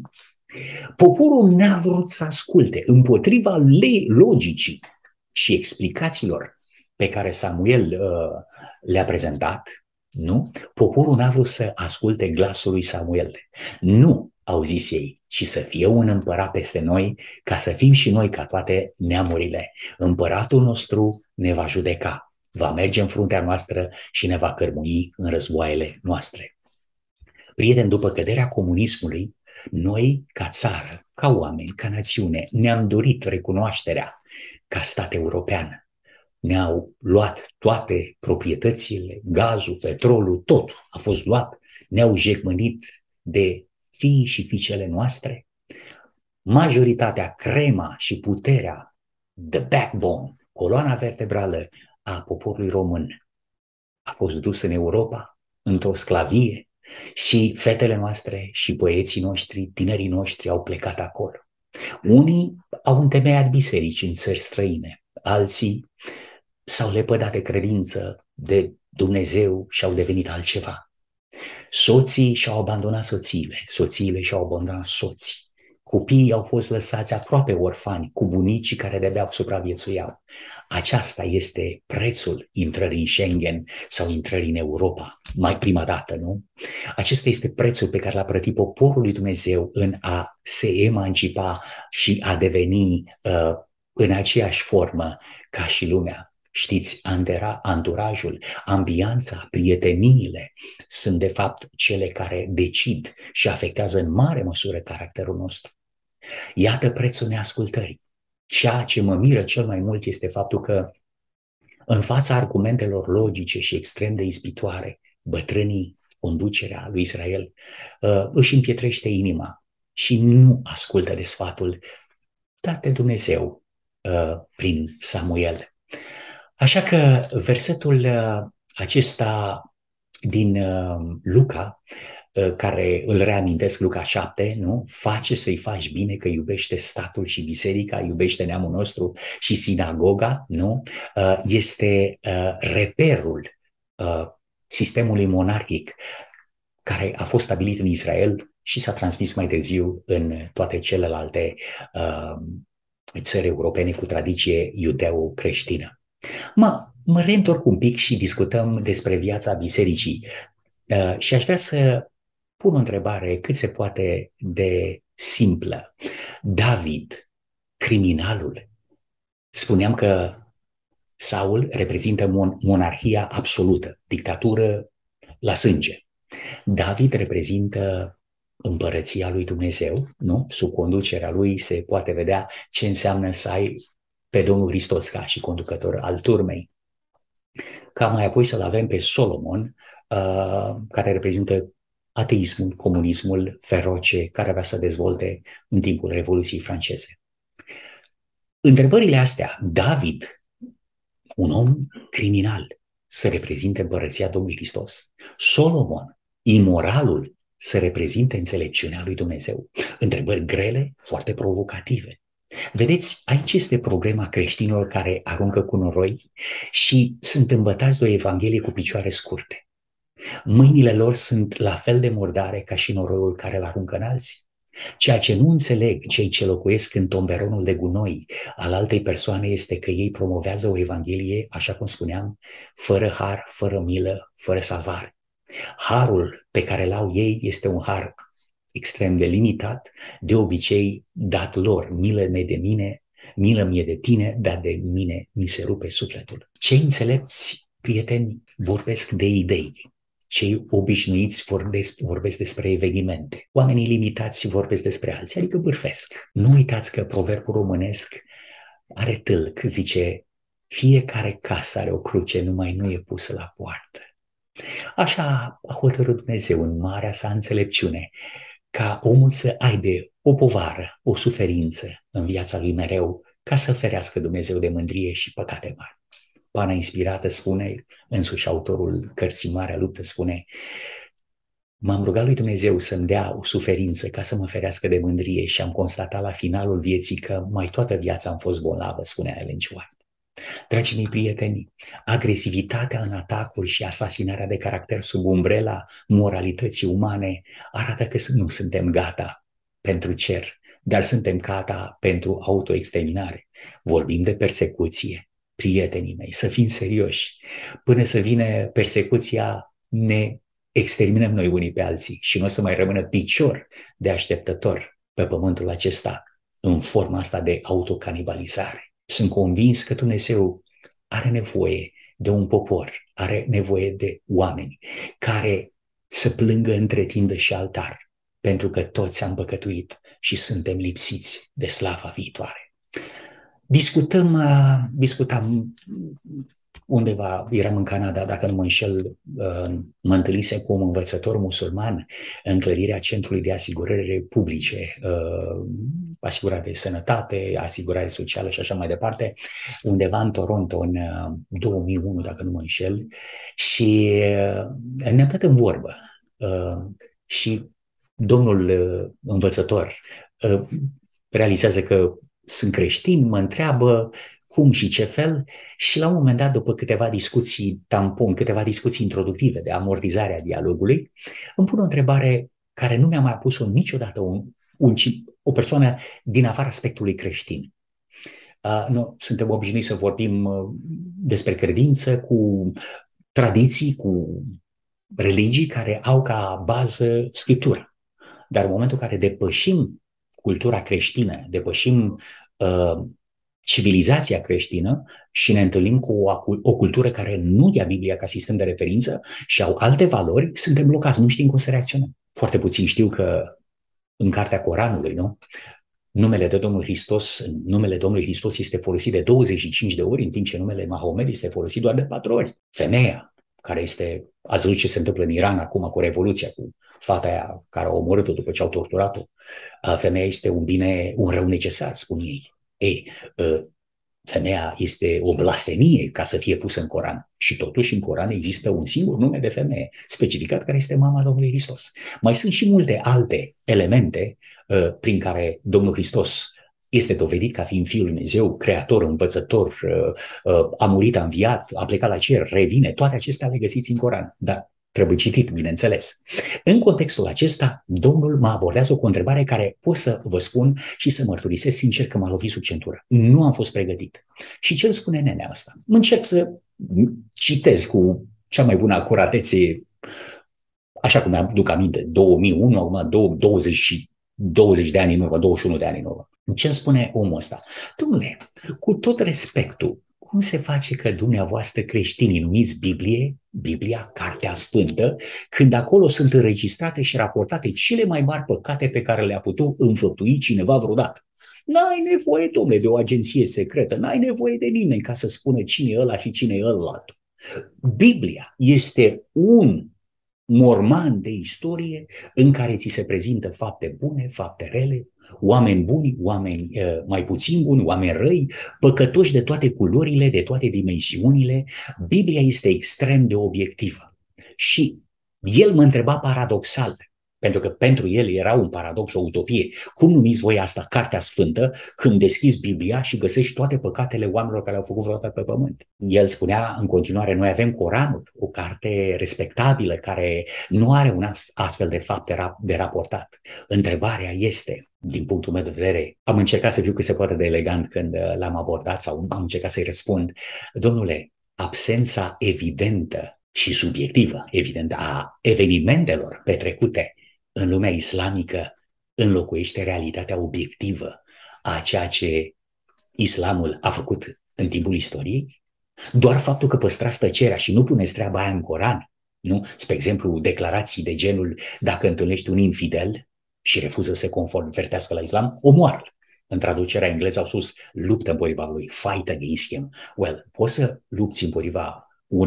poporul n-a vrut să asculte împotriva logicii și explicațiilor pe care Samuel le-a prezentat. Nu? Poporul n-a vrut să asculte glasul lui Samuel. Nu, au zis ei, ci să fie un împărat peste noi, ca să fim și noi ca toate neamurile. Împăratul nostru ne va judeca, va merge în fruntea noastră și ne va cărmui în războaiele noastre. Prieteni, după căderea comunismului, noi, ca țară, ca oameni, ca națiune, ne-am dorit recunoașterea ca stat european. Ne-au luat toate proprietățile, gazul, petrolul, totul a fost luat. Ne-au jecmănit de fiii și fiicele noastre. Majoritatea, crema și puterea, the backbone, coloana vertebrală a poporului român a fost dus în Europa, într-o sclavie, și fetele noastre și băieții noștri, tinerii noștri au plecat acolo. Unii au întemeiat biserici în țări străine, alții s-au lepădat de credință, de Dumnezeu și au devenit altceva. Soții și-au abandonat soțiile, soțiile și-au abandonat soții. Copiii au fost lăsați aproape orfani, cu bunicii care de-abia supraviețuiau. Aceasta este prețul intrării în Schengen sau intrării în Europa, mai prima dată, nu? Acesta este prețul pe care l-a plătit poporul lui Dumnezeu în a se emancipa și a deveni în aceeași formă ca și lumea. Știți, anturajul, ambianța, prieteniile sunt de fapt cele care decid și afectează în mare măsură caracterul nostru. Iată prețul neascultării. Ceea ce mă miră cel mai mult este faptul că în fața argumentelor logice și extrem de ispitoare, bătrânii, conducerea lui Israel își împietrește inima și nu ascultă de sfatul dat de Dumnezeu prin Samuel. Așa că versetul acesta din Luca, care îl reamintesc, Luca 7, nu? Face să-i faci bine că iubește statul și biserica, iubește neamul nostru și sinagoga, nu? Este reperul sistemului monarhic care a fost stabilit în Israel și s-a transmis mai târziu în toate celelalte țări europene cu tradiție iudeo-creștină. Mă reîntorc un pic și discutăm despre viața bisericii și aș vrea să pun o întrebare cât se poate de simplă. David, criminalul, spuneam că Saul reprezintă monarhia absolută, dictatură la sânge. David reprezintă împărăția lui Dumnezeu, nu? Sub conducerea lui se poate vedea ce înseamnă să ai pe Domnul Hristos ca și conducător al turmei. Ca mai apoi să-l avem pe Solomon, care reprezintă ateismul, comunismul feroce, care avea să dezvolte în timpul Revoluției franceze. Întrebările astea, David, un om criminal, să reprezinte împărăția Domnului Hristos. Solomon, imoralul, să reprezinte înțelepciunea lui Dumnezeu. Întrebări grele, foarte provocative. Vedeți, aici este problema creștinilor care aruncă cu noroi și sunt îmbătați de o evanghelie cu picioare scurte. Mâinile lor sunt la fel de murdare ca și noroiul care îl aruncă în alții. Ceea ce nu înțeleg cei ce locuiesc în tomberonul de gunoi al altei persoane este că ei promovează o evanghelie, așa cum spuneam, fără har, fără milă, fără salvare. Harul pe care l-au ei este un har extrem de limitat, de obicei dat lor, milă-ne de mine, milă-mie de tine, dar de mine mi se rupe sufletul. Cei înțelepți, prieteni, vorbesc de idei. Cei obișnuiți vorbesc despre evenimente. Oamenii limitați vorbesc despre alții, adică bârfesc. Nu uitați că proverbul românesc are tâlc, zice, fiecare casă are o cruce, numai nu e pusă la poartă. Așa a hotărât Dumnezeu în marea sa înțelepciune ca omul să aibă o povară, o suferință în viața lui mereu, ca să ferească Dumnezeu de mândrie și păcate mari. Pana inspirată spune, însuși autorul cărții Marea Luptă spune, m-am rugat lui Dumnezeu să-mi dea o suferință ca să mă ferească de mândrie și am constatat la finalul vieții că mai toată viața am fost bolnavă, spunea Ellen G. White. Dragii mei prieteni, agresivitatea în atacuri și asasinarea de caracter sub umbrela moralității umane arată că nu suntem gata pentru cer, dar suntem gata pentru autoexterminare. Vorbim de persecuție. Prietenii mei, să fim serioși. Până să vină persecuția, ne exterminăm noi unii pe alții și nu o să mai rămână picior de așteptător pe pământul acesta în forma asta de autocanibalizare. Sunt convins că Dumnezeu are nevoie de un popor, are nevoie de oameni care să plângă între tindă și altar, pentru că toți am păcătuit și suntem lipsiți de slava viitoare. Discutam undeva, eram în Canada, dacă nu mă înșel, mă întâlnisem cu un învățător musulman în clădirea Centrului de Asigurări Publice, asigurare de sănătate, asigurare socială și așa mai departe, undeva în Toronto, în 2001, dacă nu mă înșel, și ne-am dat în vorbă. Și domnul învățător realizează că sunt creștin, mă întreabă cum și ce fel și la un moment dat, după câteva discuții tampon, câteva discuții introductive de amortizare a dialogului, îmi pun o întrebare care nu mi-a mai pus-o niciodată o persoană din afara aspectului creștin. Nu, suntem obișnuiți să vorbim despre credință cu tradiții, cu religii care au ca bază Scriptura. Dar în momentul în care depășim cultura creștină, depășim civilizația creștină și ne întâlnim cu o cultură care nu ia Biblia ca sistem de referință și au alte valori, suntem blocați, nu știm cum să reacționăm. Foarte puțin știu că în cartea Coranului, nu? Numele Domnului Hristos este folosit de 25 de ori, în timp ce numele Mahomed este folosit doar de 4 ori. Femeia, care este Ați văzut ce se întâmplă în Iran acum cu revoluția, cu fata aia care a omorât-o după ce au torturat-o. Femeia este un bine, un rău necesar, spun ei. Ei, femeia este o blasfemie ca să fie pusă în Coran. Și totuși în Coran există un singur nume de femeie specificat, care este mama Domnului Hristos. Mai sunt și multe alte elemente prin care Domnul Hristos este dovedit ca fiind Fiul lui Dumnezeu, creator, învățător, a murit, a înviat, a plecat la cer, revine. Toate acestea le găsiți în Coran. Dar trebuie citit, bineînțeles. În contextul acesta, Domnul mă abordează cu o întrebare care pot să vă spun și să mărturisesc sincer că m-a lovit sub centură. Nu am fost pregătit. Și ce îmi spune nenea asta? Încerc să citez cu cea mai bună acuratețe, așa cum mi-aduc aminte, 2001, acum 20 de ani în urmă, 21 de ani în urmă. Ce îmi spune omul ăsta? Dom'le, cu tot respectul, cum se face că dumneavoastră creștinii numiți Biblia, Cartea Sfântă, când acolo sunt înregistrate și raportate cele mai mari păcate pe care le-a putut înfăptui cineva vreodată? N-ai nevoie, dom'le, de o agenție secretă, n-ai nevoie de nimeni ca să spună cine e ăla și cine e ălalt. Biblia este un morman de istorie în care ți se prezintă fapte bune, fapte rele, oameni buni, oameni mai puțin buni, oameni răi, păcătoși de toate culorile, de toate dimensiunile. Biblia este extrem de obiectivă. Și el mă întreba paradoxal, pentru că pentru el era un paradox, o utopie. Cum numiți voi asta Cartea Sfântă când deschizi Biblia și găsești toate păcatele oamenilor care au făcut vreodată pe pământ? El spunea în continuare, noi avem Coranul, o carte respectabilă care nu are un astfel de fapte de raportat. Întrebarea este, din punctul meu de vedere, am încercat să fiu cât se poate de elegant când l-am abordat sau am încercat să-i răspund. Domnule, absența evidentă și subiectivă, evident, a evenimentelor petrecute în lumea islamică înlocuiește realitatea obiectivă a ceea ce islamul a făcut în timpul istoriei? Doar faptul că păstrați tăcerea și nu puneți treaba aia în Coran, nu? Spre exemplu, declarații de genul, dacă întâlnești un infidel și refuză să se convertească la islam, omoară-l. În traducerea engleză au spus, luptă împotriva lui, fight against him. Well, poți să lupți împotriva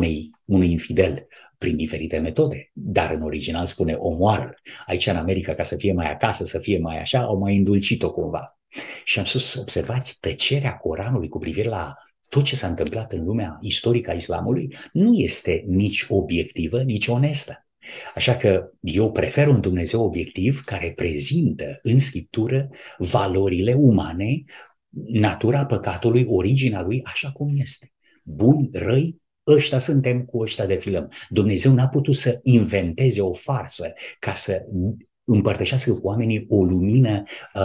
unui infidel prin diferite metode, dar în original spune omoară-l. Aici în America, ca să fie mai acasă, să fie mai așa, au mai îndulcit-o cumva. Și am spus, observați, tăcerea Coranului cu privire la tot ce s-a întâmplat în lumea istorică a islamului nu este nici obiectivă, nici onestă. Așa că eu prefer un Dumnezeu obiectiv care prezintă în Scriptură valorile umane, natura păcatului, originea lui, așa cum este. Buni, răi, ăștia suntem, cu ăștia defilăm. Dumnezeu n-a putut să inventeze o farsă ca să împărtășească cu oamenii o lumină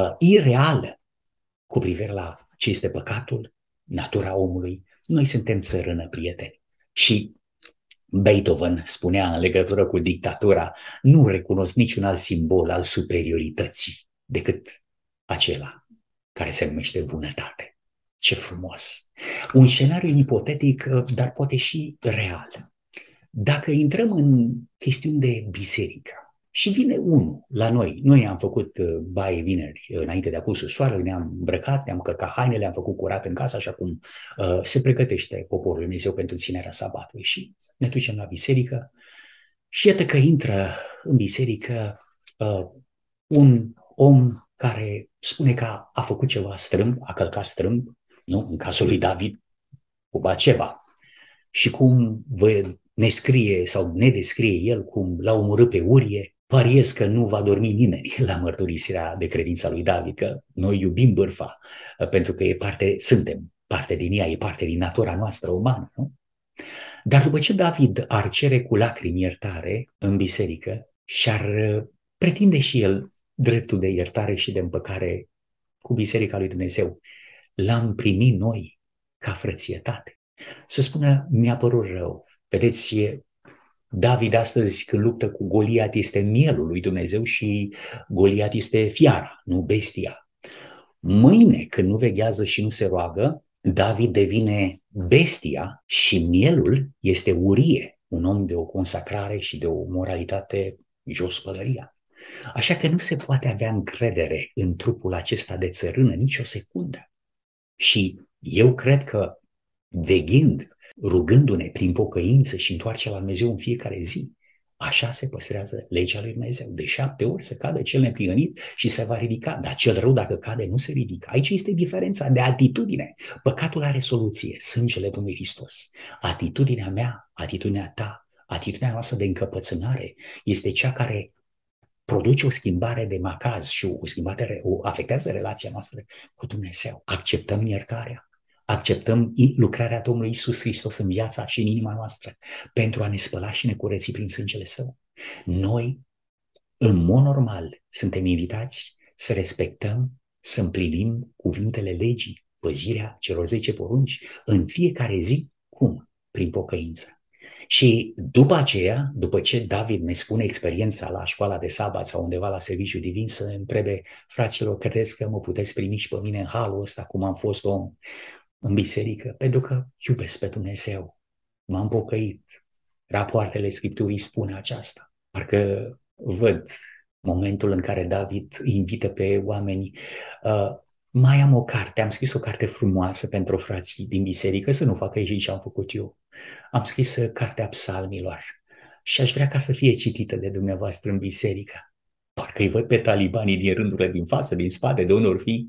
ireală cu privire la ce este păcatul, natura omului. Noi suntem țărână, prieteni. Și Beethoven spunea în legătură cu dictatura, nu recunosc niciun alt simbol al superiorității decât acela care se numește bunătate. Ce frumos! Un scenariu ipotetic, dar poate și real. Dacă intrăm în chestiuni de biserică și vine unul la noi, noi am făcut baie vineri înainte de apusul soarelui, ne-am îmbrăcat, ne-am căcat hainele, am făcut curat în casă, așa cum se pregătește poporul Lui Dumnezeu pentru ținerea sabatului și ne ducem la biserică și iată că intră în biserică un om care spune că a făcut ceva strâmb, a călcat strâmb, nu? În cazul lui David, cu Baceva. Și cum ne scrie sau ne descrie el cum l-a omorât pe Urie, pariez că nu va dormi nimeni la mărturisirea de credința lui David, că noi iubim bârfa, pentru că suntem parte din ea, e parte din natura noastră umană, nu? Dar după ce David ar cere cu lacrimi iertare în biserică și ar pretinde și el dreptul de iertare și de împăcare cu Biserica lui Dumnezeu, l-am primit noi ca frățietate. Să spună, mi-a părut rău. Vedeți, David astăzi când luptă cu Goliat este mielul lui Dumnezeu și Goliat este fiara, nu bestia. Mâine, când nu veghează și nu se roagă, David devine bestia și mielul este Urie, un om de o consacrare și de o moralitate jos pălăria. Așa că nu se poate avea încredere în trupul acesta de țărână nici o secundă. Și eu cred că veghind, rugându-ne prin pocăință și întoarcerea la Dumnezeu în fiecare zi. Așa se păstrează legea lui Dumnezeu. De 7 ori se cade cel neprihănit și se va ridica, dar cel rău dacă cade nu se ridică. Aici este diferența de atitudine. Păcatul are soluție, sângele Domnului Hristos. Atitudinea mea, atitudinea ta, atitudinea noastră de încăpățânare este cea care produce o schimbare de macaz și afectează relația noastră cu Dumnezeu. Acceptăm iertarea, acceptăm lucrarea Domnului Iisus Hristos în viața și în inima noastră pentru a ne spăla și ne curăți prin sângele Său. Noi, în mod normal, suntem invitați să respectăm, să împlinim cuvintele legii, păzirea celor 10 porunci în fiecare zi. Cum? Prin pocăință. Și după aceea, după ce David ne spune experiența la școala de sabat sau undeva la serviciu divin, să ne întrebe: fraților, credeți că mă puteți primi și pe mine în halul ăsta, cum am fost om în biserică? Pentru că iubesc pe Dumnezeu, m-am pocăit. Rapoartele Scripturii spun aceasta. Parcă văd momentul în care David invită pe oameni. Mai am o carte, am scris o carte frumoasă pentru frații din biserică, să nu facă ei ce am făcut eu. Am scris Cartea Psalmilor și aș vrea ca să fie citită de dumneavoastră în biserică. Parcă îi văd pe talibanii din rândurile din față, din spate, de unde ori fi,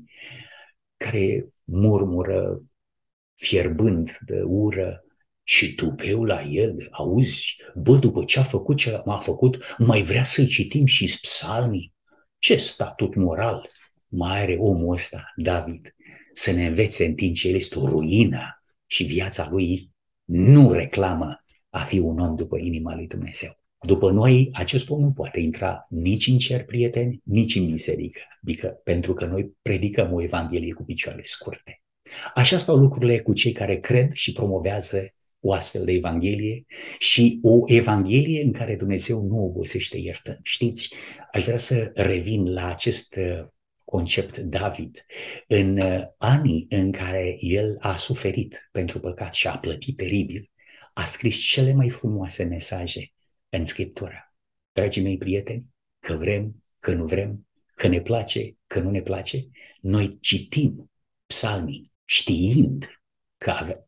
care murmură fierbând de ură: și tupeu la el, auzi, bă, după ce a făcut ce m-a făcut, mai vrea să-i citim și psalmii? Ce statut moral mai are omul ăsta, David, să ne învețe în timp ce el este o ruină și viața lui nu reclamă a fi un om după inima lui Dumnezeu? După noi, acest om nu poate intra nici în cer, prieteni, nici în biserică, adică pentru că noi predicăm o evanghelie cu picioarele scurte. Așa stau lucrurile cu cei care cred și promovează o astfel de evanghelie și o evanghelie în care Dumnezeu nu obosește iertând. Știți, aș vrea să revin la acest concept David. În anii în care el a suferit pentru păcat și a plătit teribil, a scris cele mai frumoase mesaje în Scriptură. Dragii mei prieteni, că vrem, că nu vrem, că ne place, că nu ne place, noi citim psalmii știind că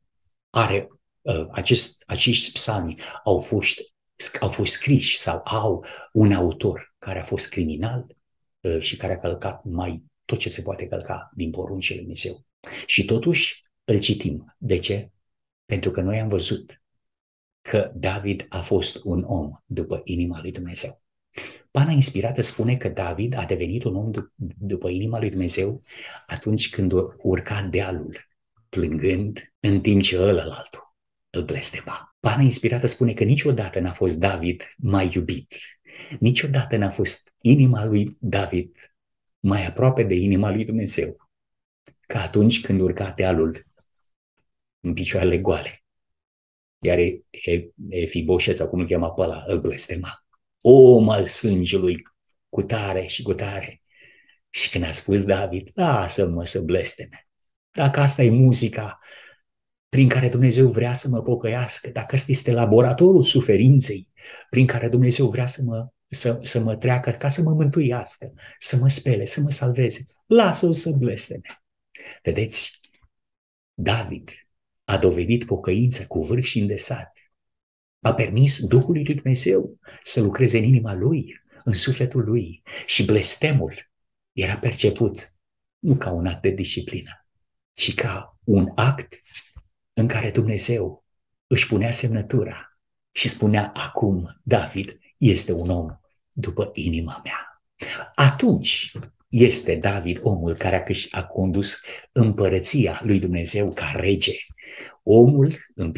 acești psalmi au fost scriși sau au un autor care a fost criminal și care a călcat tot ce se poate călca din poruncile lui Dumnezeu. Și totuși îl citim. De ce? Pentru că noi am văzut că David a fost un om după inima lui Dumnezeu. Pana Inspirată spune că David a devenit un om după inima lui Dumnezeu atunci când urca dealul, plângând, în timp ce ălălaltul îl blestema. Pana Inspirată spune că niciodată n-a fost David mai iubit, niciodată n-a fost inima lui David mai aproape de inima lui Dumnezeu ca atunci când urca dealul în picioarele goale. Iar Efiboșet, sau cum îl chema pe ăla, îl blestema. Om al sângelui, cu tare și cu tare. Și când a spus David: lasă-mă să blesteme, dacă asta e muzica prin care Dumnezeu vrea să mă pocăiască, dacă ăsta este laboratorul suferinței prin care Dumnezeu vrea să mă treacă, ca să mă mântuiască, să mă spele, să mă salveze, lasă-l să blesteme. Vedeți, David a dovedit pocăință cu vârf și îndesat. A permis Duhului lui Dumnezeu să lucreze în inima lui, în sufletul lui, și blestemul era perceput nu ca un act de disciplină, ci ca un act în care Dumnezeu își punea semnătura și spunea: acum David este un om după inima mea. Atunci este David omul care a condus împărăția lui Dumnezeu ca rege. Omul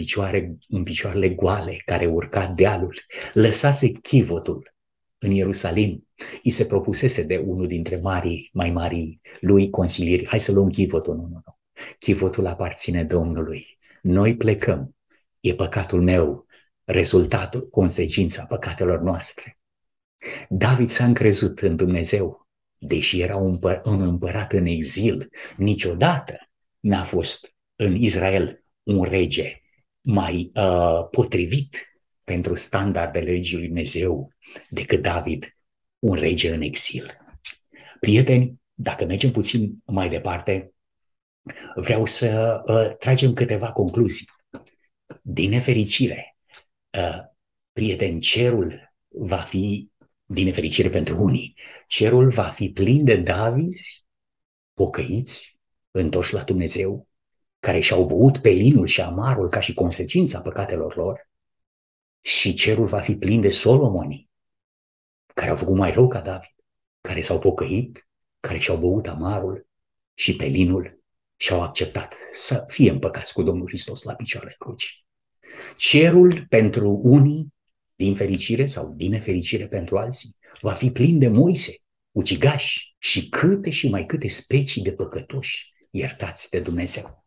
în picioarele goale, care urca dealul, lăsase chivotul în Ierusalim. I se propusese de unul dintre mai mari lui consilieri: hai să luăm chivotul. Nu. Chivotul aparține Domnului. Noi plecăm. E păcatul meu, rezultatul, consecința păcatelor noastre. David s-a încrezut în Dumnezeu, deși era un împărat în exil. Niciodată n-a fost în Israel un rege mai potrivit pentru standardele legii lui Dumnezeu decât David, un rege în exil. Prieteni, dacă mergem puțin mai departe, Vreau să tragem câteva concluzii. Din nefericire, prieten, cerul va fi, din nefericire pentru unii, cerul va fi plin de davizi pocăiți, întorși la Dumnezeu, care și-au băut pelinul și amarul ca și consecința păcatelor lor, și cerul va fi plin de Solomoni, care au făcut mai rău ca David, care s-au pocăit, care și-au băut amarul și pelinul și au acceptat să fie împăcați cu Domnul Hristos la picioarele crucii. Cerul pentru unii, din fericire sau din nefericire pentru alții, va fi plin de Moise, ucigași și câte și mai câte specii de păcătoși iertați de Dumnezeu.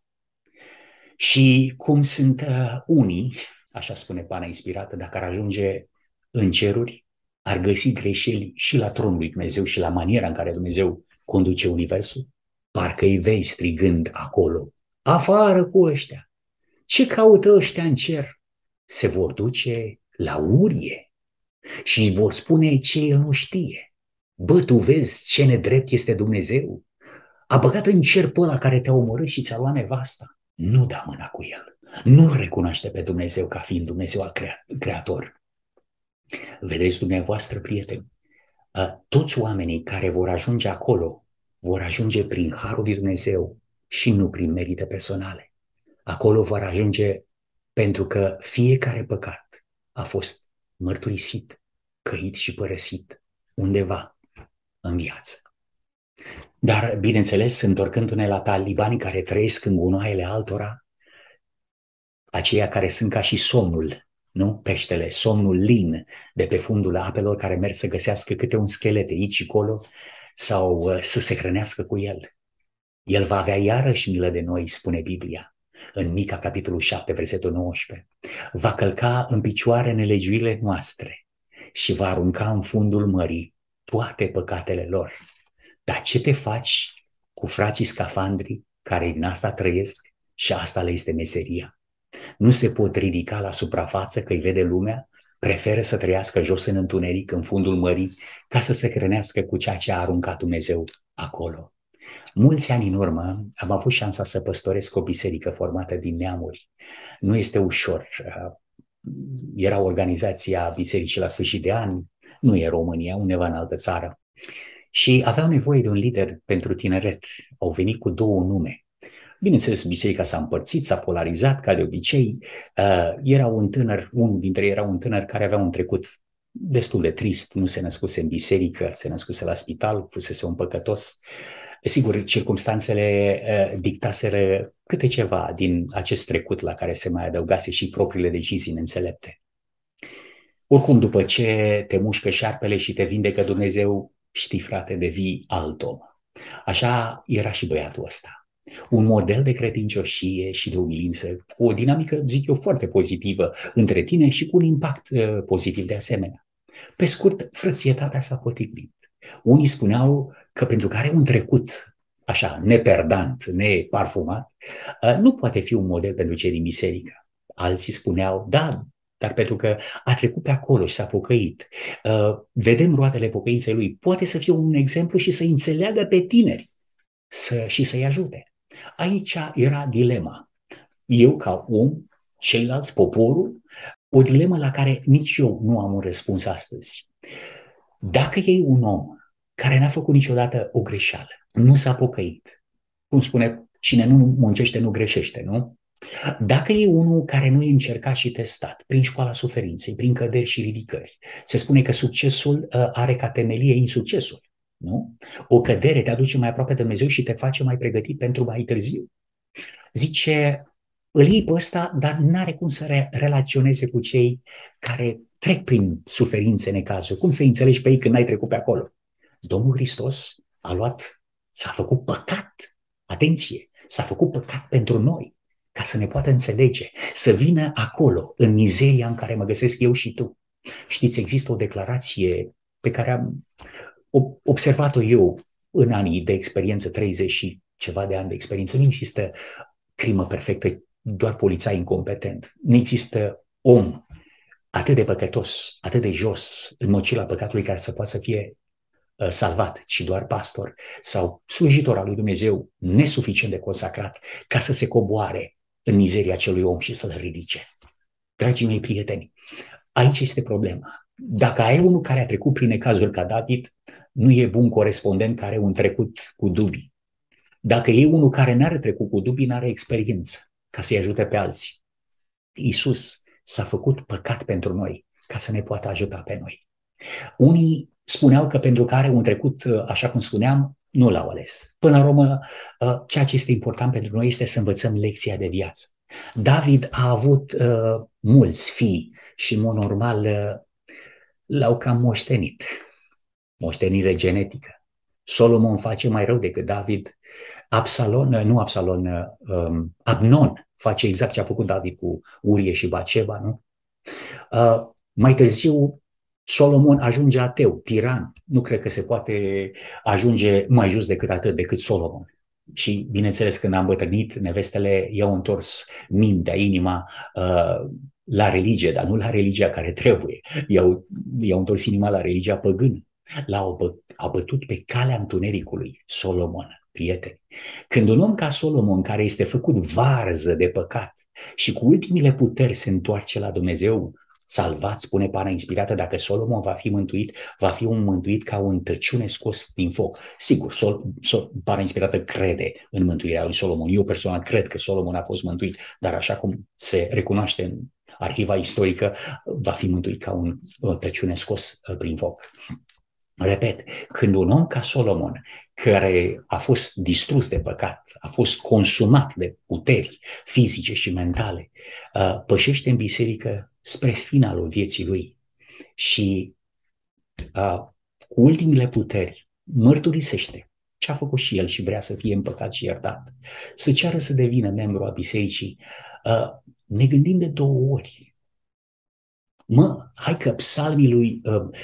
Și cum sunt unii, așa spune Pana inspirată, dacă ar ajunge în ceruri, ar găsi greșeli și la tronul lui Dumnezeu și la maniera în care Dumnezeu conduce universul, parcă îi vei strigând acolo, afară cu ăștia! Ce caută ăștia în cer? Se vor duce la urie și își vor spune ce el nu știe. Bă, tu vezi ce nedrept este Dumnezeu? A băgat în cer pe ăla care te-a omorât și ți-a luat nevasta. Nu da mâna cu el. Nu recunoaște pe Dumnezeu ca fiind Dumnezeu creator. Vedeți dumneavoastră, prieteni, toți oamenii care vor ajunge acolo vor ajunge prin harul lui Dumnezeu și nu prin merite personale. Acolo vor ajunge pentru că fiecare păcat a fost mărturisit, căit și părăsit undeva în viață. Dar, bineînțeles, întorcându-ne la talibanii care trăiesc în gunoaiele altora, aceia care sunt ca și somnul, nu? Peștele, somnul lin de pe fundul apelor, care merg să găsească câte un schelet aici și acolo sau să se hrănească cu el. El va avea iarăși milă de noi, spune Biblia, în Mica, capitolul 7, versetul 19. Va călca în picioare nelegiuile noastre și va arunca în fundul mării toate păcatele lor. Dar ce te faci cu frații scafandri care din asta trăiesc și asta le este meseria? Nu se pot ridica la suprafață că îi vede lumea, preferă să trăiască jos în întuneric, în fundul mării, ca să se hrănească cu ceea ce a aruncat Dumnezeu acolo. Mulți ani în urmă am avut șansa să păstoresc o biserică formată din neamuri. Nu este ușor. Era organizația bisericii la sfârșit de an, nu e România, undeva în altă țară. Și aveau nevoie de un lider pentru tineret. Au venit cu două nume. Bineînțeles, biserica s-a împărțit, s-a polarizat, ca de obicei. Era un tânăr, unul dintre ei era un tânăr care avea un trecut destul de trist, nu se născuse în biserică, se născuse la spital, fusese un păcătos. Sigur, circumstanțele dictaseră câte ceva din acest trecut la care se mai adăugase și propriile decizii neînțelepte. Oricum, după ce te mușcă șarpele și te vindecă Dumnezeu, știi, frate, devii alt om. Așa era și băiatul ăsta. Un model de credincioșie și de umilință, cu o dinamică, zic eu, foarte pozitivă între tine și cu un impact pozitiv de asemenea. Pe scurt, frățietatea s-a potrivit. Unii spuneau că pentru că are un trecut așa, neperdant, neparfumat, nu poate fi un model pentru cei din biserică. Alții spuneau, da, dar pentru că a trecut pe acolo și s-a pocăit, vedem roadele pocăinței lui, poate să fie un exemplu și să înțeleagă pe tineri și să-i ajute. Aici era dilema. Eu ca om, ceilalți, poporul, o dilemă la care nici eu nu am un răspuns astăzi. Dacă e un om care n-a făcut niciodată o greșeală, nu s-a pocăit, cum spune, cine nu muncește nu greșește, nu? Dacă e unul care nu e încercat și testat prin școala suferinței, prin căderi și ridicări, se spune că succesul are ca temelie insuccesul, nu? O cădere te aduce mai aproape de Dumnezeu și te face mai pregătit pentru mai târziu. Zice, îl iei pe ăsta, dar n-are cum să relaționeze cu cei care trec prin suferințe, necazuri. Cum să înțelegi pe ei când n-ai trecut pe acolo? Domnul Hristos s-a făcut păcat. Atenție, s-a făcut păcat pentru noi, ca să ne poată înțelege, să vină acolo, în mizeria în care mă găsesc eu și tu. Știți, există o declarație pe care am observat-o eu în anii de experiență, 30 și ceva de ani de experiență. Nu există crimă perfectă, doar polițai incompetent. Nu există om atât de păcătos, atât de jos, în mocila păcatului, care să poată să fie salvat, ci doar pastor sau slujitor al lui Dumnezeu nesuficient de consacrat ca să se coboare în mizeria acelui om și să-l ridice. Dragii mei prieteni, aici este problema. Dacă ai unul care a trecut prin necazuri ca David, nu e bun corespondent care are un trecut cu dubii. Dacă e unul care n-are trecut cu dubii, n-are experiență ca să-i ajute pe alții. Iisus s-a făcut păcat pentru noi ca să ne poată ajuta pe noi. Unii spuneau că pentru că are un trecut, așa cum spuneam, nu l-au ales. Până la urmă, ceea ce este important pentru noi este să învățăm lecția de viață. David a avut mulți fii și, în mod normal, l-au cam moștenit. Moștenire genetică. Solomon face mai rău decât David. Abnon face exact ce a făcut David cu Urie și Baceba, nu? Mai târziu, Solomon ajunge ateu, tiran. Nu cred că se poate ajunge mai jos decât atât, decât Solomon. Și, bineînțeles, când a îmbătrânit, nevestele i-au întors mintea, inima la religie, dar nu la religia care trebuie. I-au întors inima la religia păgână. L-au bătut pe calea întunericului, Solomon, prieteni. Când un om ca Solomon, care este făcut varză de păcat și cu ultimile puteri se întoarce la Dumnezeu, salvat, spune pana inspirată, dacă Solomon va fi mântuit, va fi un mântuit ca un tăciune scos din foc. Sigur, pana inspirată crede în mântuirea lui Solomon. Eu personal cred că Solomon a fost mântuit, dar așa cum se recunoaște în arhiva istorică, va fi mântuit ca un tăciune scos prin foc. Repet, când un om ca Solomon, care a fost distrus de păcat, a fost consumat de puteri fizice și mentale, pășește în biserică spre finalul vieții lui și cu ultimile puteri mărturisește ce a făcut și el și vrea să fie împăcat și iertat, să ceară să devină membru a bisericii, ne gândim de 2 ori. Hai că psalmii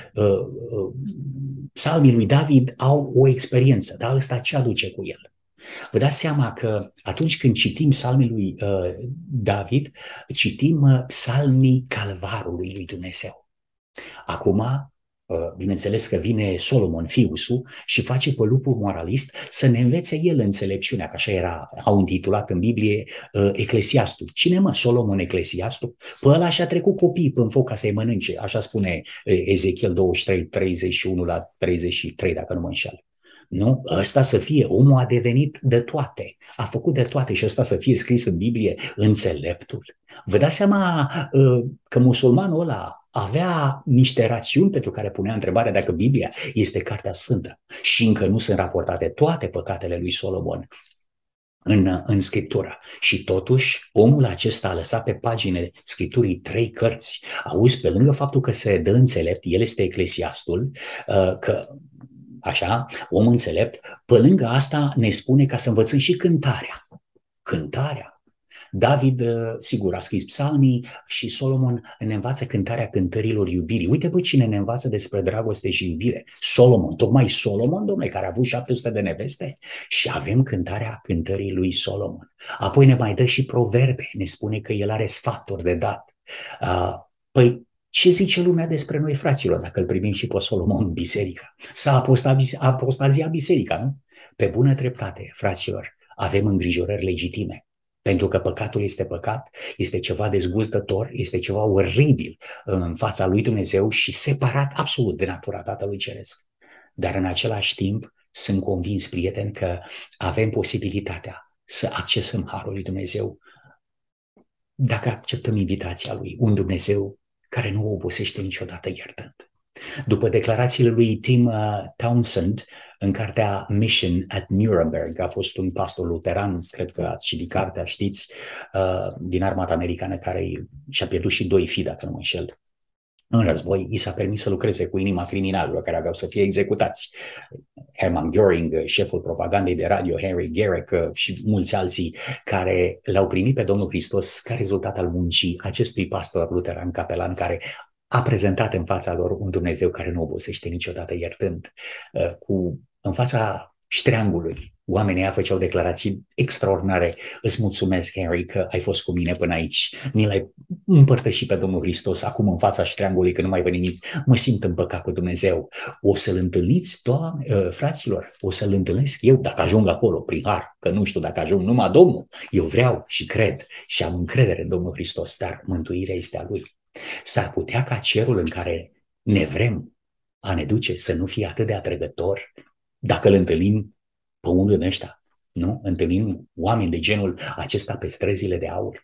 lui David au o experiență, dar ăsta ce aduce cu el? Vă dați seama că atunci când citim psalmii lui David, citim psalmii calvarului lui Dumnezeu. Acum, bineînțeles că vine Solomon, fiusul, și face pe lupul moralist să ne învețe el înțelepciunea, că așa au intitulat în Biblie Eclesiastul. Cine Solomon Eclesiastul? Păi ăla și-a trecut copiii în foc ca să-i mănânce, așa spune Ezechiel 23, 31 la 33, dacă nu mă înșel. Nu? Ăsta să fie, omul a devenit de toate, a făcut de toate și ăsta să fie scris în Biblie, înțeleptul. Vă dați seama că musulmanul ăla avea niște rațiuni pentru care punea întrebarea dacă Biblia este Cartea Sfântă și încă nu sunt raportate toate păcatele lui Solomon în Scriptură. Și totuși, omul acesta a lăsat pe paginile Scripturii 3 cărți. Auzi, pe lângă faptul că se dă înțelept, el este Eclesiastul, că așa, om înțelept, pe lângă asta ne spune ca să învățăm și cântarea. Cântarea. David, sigur, a scris psalmii și Solomon ne învață cântarea cântărilor iubirii. Uite, bă, cine ne învață despre dragoste și iubire? Solomon, tocmai Solomon, domnule, care a avut 700 de neveste. Și avem cântarea cântării lui Solomon. Apoi ne mai dă și proverbe, ne spune că el are sfaturi de dat. Păi, ce zice lumea despre noi, fraților, dacă îl primim și pe Solomon în biserică? S-a apostaziat biserica, nu? Pe bună dreptate, fraților, avem îngrijorări legitime. Pentru că păcatul este păcat, este ceva dezgustător, este ceva oribil în fața lui Dumnezeu și separat absolut de natura Tatălui Ceresc. Dar în același timp sunt convins, prieten, că avem posibilitatea să accesăm harul lui Dumnezeu dacă acceptăm invitația lui, un Dumnezeu care nu obosește niciodată iertând. După declarațiile lui Tim Townsend în cartea Mission at Nuremberg, a fost un pastor luteran, cred că ați citit cartea, știți, din armata americană, care și-a pierdut și 2 fii, dacă nu mă înșel. În război, i s-a permis să lucreze cu inima criminalilor care aveau să fie executați. Hermann Göring, șeful propagandei de radio, Henry Garrick și mulți alții care l-au primit pe Domnul Hristos ca rezultat al muncii acestui pastor luteran capelan care a prezentat în fața lor un Dumnezeu care nu obosește niciodată iertând. În fața ștreangului, oamenii ăia făceau declarații extraordinare. Îți mulțumesc, Henry, că ai fost cu mine până aici. împărtăși pe Domnul Hristos acum în fața ștreangului, că nu mai vă nimic, mă simt împăcat cu Dumnezeu. O să-L întâlniți, fraților, o să-L întâlnesc eu dacă ajung acolo, prin har, că nu știu dacă ajung numai Domnul. Eu vreau și cred și am încredere în Domnul Hristos, dar mântuirea este a Lui. S-ar putea ca cerul în care ne vrem a ne duce să nu fie atât de atrăgător dacă îl întâlnim pe unul din ăștia, nu? Întâlnim oameni de genul acesta pe străzile de aur.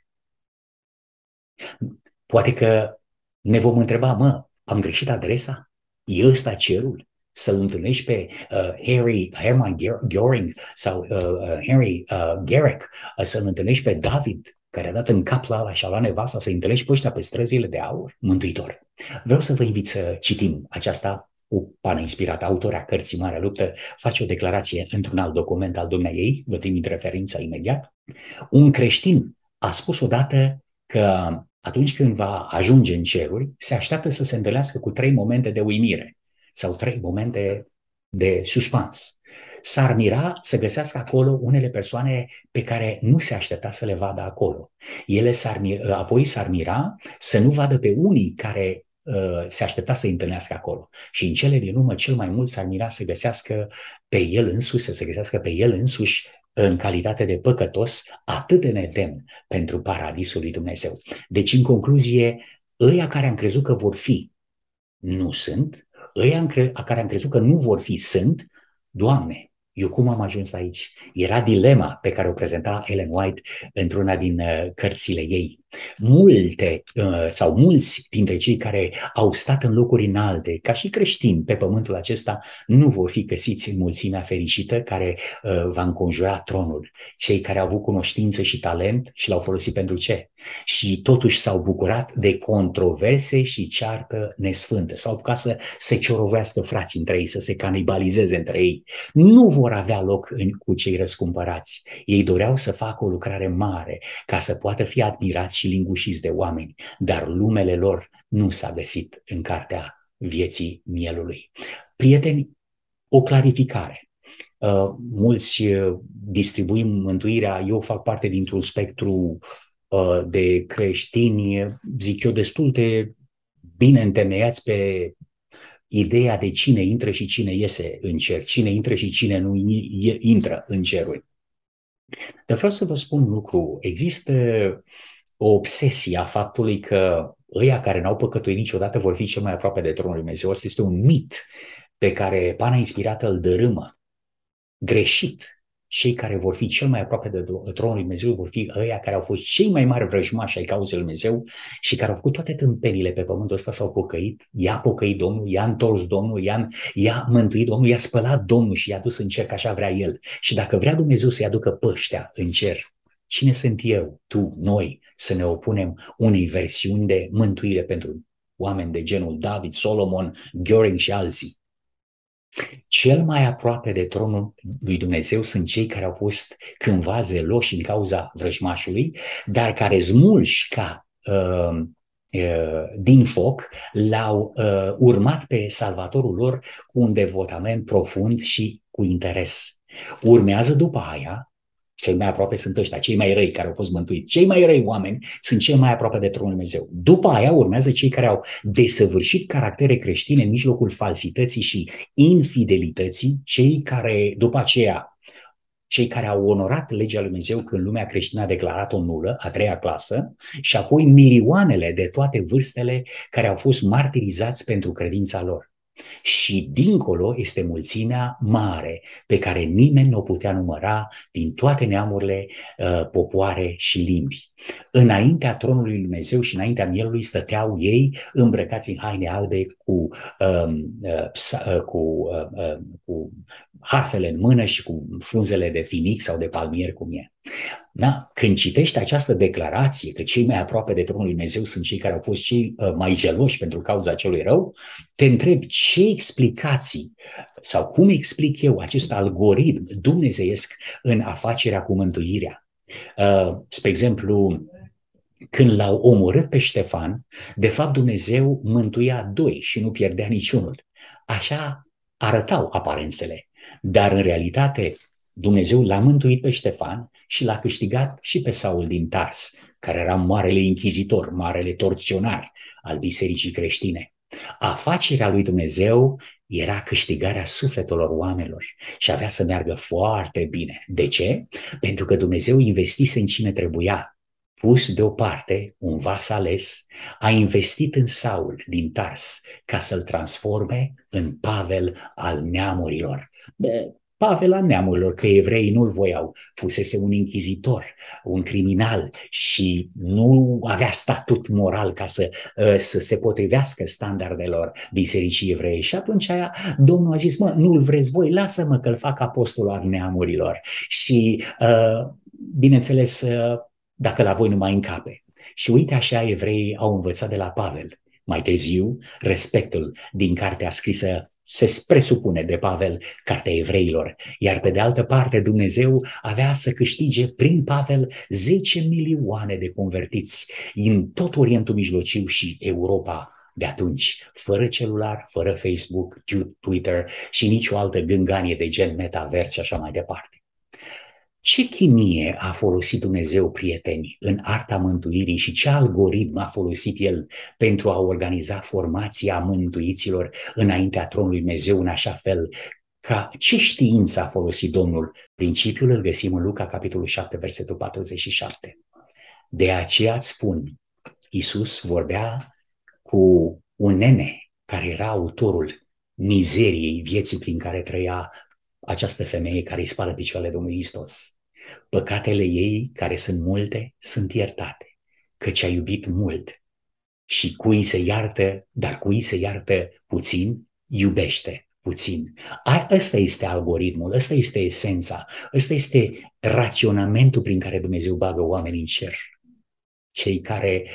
Poate că ne vom întreba, am greșit adresa? E ăsta cerul? Să-l întâlnești pe Hermann Göring sau Henry Garrick, să-l întâlnești pe David, care a dat în cap la ăla și a luat nevasta, să-i întâlnești pe ăștia pe străzile de aur? Mântuitor. Vreau să vă invit să citim aceasta. O pană inspirată, autoarea cărții Marea Luptă, face o declarație într-un alt document al dumneaei, vă trimit referința imediat. Un creștin a spus odată că atunci când va ajunge în ceruri, se așteaptă să se întâlnească cu 3 momente de uimire sau 3 momente de suspans. S-ar mira să găsească acolo unele persoane pe care nu se aștepta să le vadă acolo. Apoi s-ar mira să nu vadă pe unii care se aștepta să-i întâlnească acolo. Și în cele din urmă, cel mai mult s-ar mira să se găsească pe el însuși în calitate de păcătos, atât de nedemn pentru paradisul lui Dumnezeu. Deci, în concluzie, ăia care am crezut că vor fi, nu sunt, ăia care am crezut că nu vor fi, sunt. Doamne, eu cum am ajuns aici? Era dilema pe care o prezenta Ellen White într-una din cărțile ei. Mulți dintre cei care au stat în locuri înalte, ca și creștini pe pământul acesta, nu vor fi găsiți în mulțimea fericită care va înconjura tronul. Cei care au avut cunoștință și talent și l-au folosit pentru ce? Și totuși s-au bucurat de controverse și ceartă nesfântă. S-au apucat să se ciorovească frații între ei, să se canibalizeze între ei. Nu vor avea loc cu cei răscumpărați. Ei doreau să facă o lucrare mare ca să poată fi admirați și lingușiți de oameni, dar numele lor nu s-a găsit în cartea vieții mielului. Prieteni, o clarificare. Mulți distribuim mântuirea, eu fac parte dintr-un spectru de creștini, zic eu, destul de bine întemeiați pe ideea de cine intră și cine iese în cer, cine intră și cine nu intră în ceruri. Dar vreau să vă spun un lucru. Există o obsesie a faptului că ăia care n-au păcătuit niciodată vor fi cel mai aproape de tronul lui Dumnezeu. Este un mit pe care pana inspirată îl dărâmă. Greșit. Cei care vor fi cel mai aproape de tronul lui Dumnezeu vor fi ăia care au fost cei mai mari vrăjmași ai cauzei lui Dumnezeu și care au făcut toate tâmpenile pe pământul ăsta, s-au pocăit, i-a pocăit Domnul, i-a întors Domnul, i-a mântuit Domnul, i-a spălat Domnul și i-a dus în cer, că așa vrea El. Și dacă vrea Dumnezeu să-i aducă pe ăștia în cer, cine sunt eu, tu, noi, să ne opunem unei versiuni de mântuire pentru oameni de genul David, Solomon, Göring și alții? Cel mai aproape de tronul lui Dumnezeu sunt cei care au fost cândva zeloși în cauza vrăjmașului, dar care smulși din foc, l-au urmat pe Salvatorul lor cu un devotament profund și cu interes. Urmează după aia, cei mai aproape sunt ăștia, cei mai răi care au fost mântuiți. Cei mai răi oameni sunt cei mai aproape de tronul lui Dumnezeu. După aia urmează cei care au desăvârșit caractere creștine în mijlocul falsității și infidelității, cei care, după aceea, cei care au onorat legea lui Dumnezeu când lumea creștină a declarat-o nulă, a 3-a clasă, și apoi milioanele de toate vârstele care au fost martirizați pentru credința lor. Și dincolo este mulțimea mare pe care nimeni nu o putea număra din toate neamurile, popoare și limbi. Înaintea tronului lui Dumnezeu și înaintea mielului stăteau ei îmbrăcați în haine albe cu harfele în mână și cu frunzele de finic sau de palmier cum e. Da? Când citești această declarație că cei mai aproape de tronul lui Dumnezeu sunt cei care au fost cei mai geloși pentru cauza celui rău, te întrebi ce explicații sau cum explic eu acest algoritm dumnezeiesc în afacerea cu mântuirea. Spre exemplu, când l-au omorât pe Ștefan, de fapt Dumnezeu mântuia 2 și nu pierdea niciunul. Așa arătau aparențele, dar în realitate Dumnezeu l-a mântuit pe Ștefan și l-a câștigat și pe Saul din Tars, care era marele inchizitor, marele torționar al bisericii creștine. Afacerea lui Dumnezeu era câștigarea sufletelor oamenilor și avea să meargă foarte bine. De ce? Pentru că Dumnezeu investise în cine trebuia. Pus deoparte un vas ales, a investit în Saul din Tars ca să-l transforme în Pavel al neamurilor. Pavel al neamurilor, că evreii nu-l voiau, fusese un inchizitor, un criminal și nu avea statut moral ca să se potrivească standardelor bisericii evrei. Și atunci Domnul a zis, nu-l vreți voi, lasă-mă că-l fac apostol al neamurilor. Și bineînțeles, dacă la voi nu mai încape. Și uite așa evreii au învățat de la Pavel. Mai târziu, respectul din cartea scrisă se presupune de Pavel, cartea evreilor, iar pe de altă parte Dumnezeu avea să câștige prin Pavel 10 milioane de convertiți în tot Orientul Mijlociu și Europa de atunci, fără celular, fără Facebook, Twitter și nicio altă gânganie de gen metavers și așa mai departe. Ce chimie a folosit Dumnezeu, prieteni, în arta mântuirii și ce algoritm a folosit El pentru a organiza formația mântuiților înaintea tronului Dumnezeu în așa fel ca ce știință a folosit Domnul? Principiul îl găsim în Luca, capitolul 7, versetul 47. De aceea îți spun, Iisus vorbea cu un nene care era autorul mizeriei vieții prin care trăia această femeie care îi spală picioarele Domnului Hristos. Păcatele ei, care sunt multe, sunt iertate, căci a iubit mult. Și cui se iartă, dar cui se iartă puțin, iubește puțin. Ăsta este algoritmul, ăsta este esența, ăsta este raționamentul prin care Dumnezeu bagă oamenii în cer. Cei care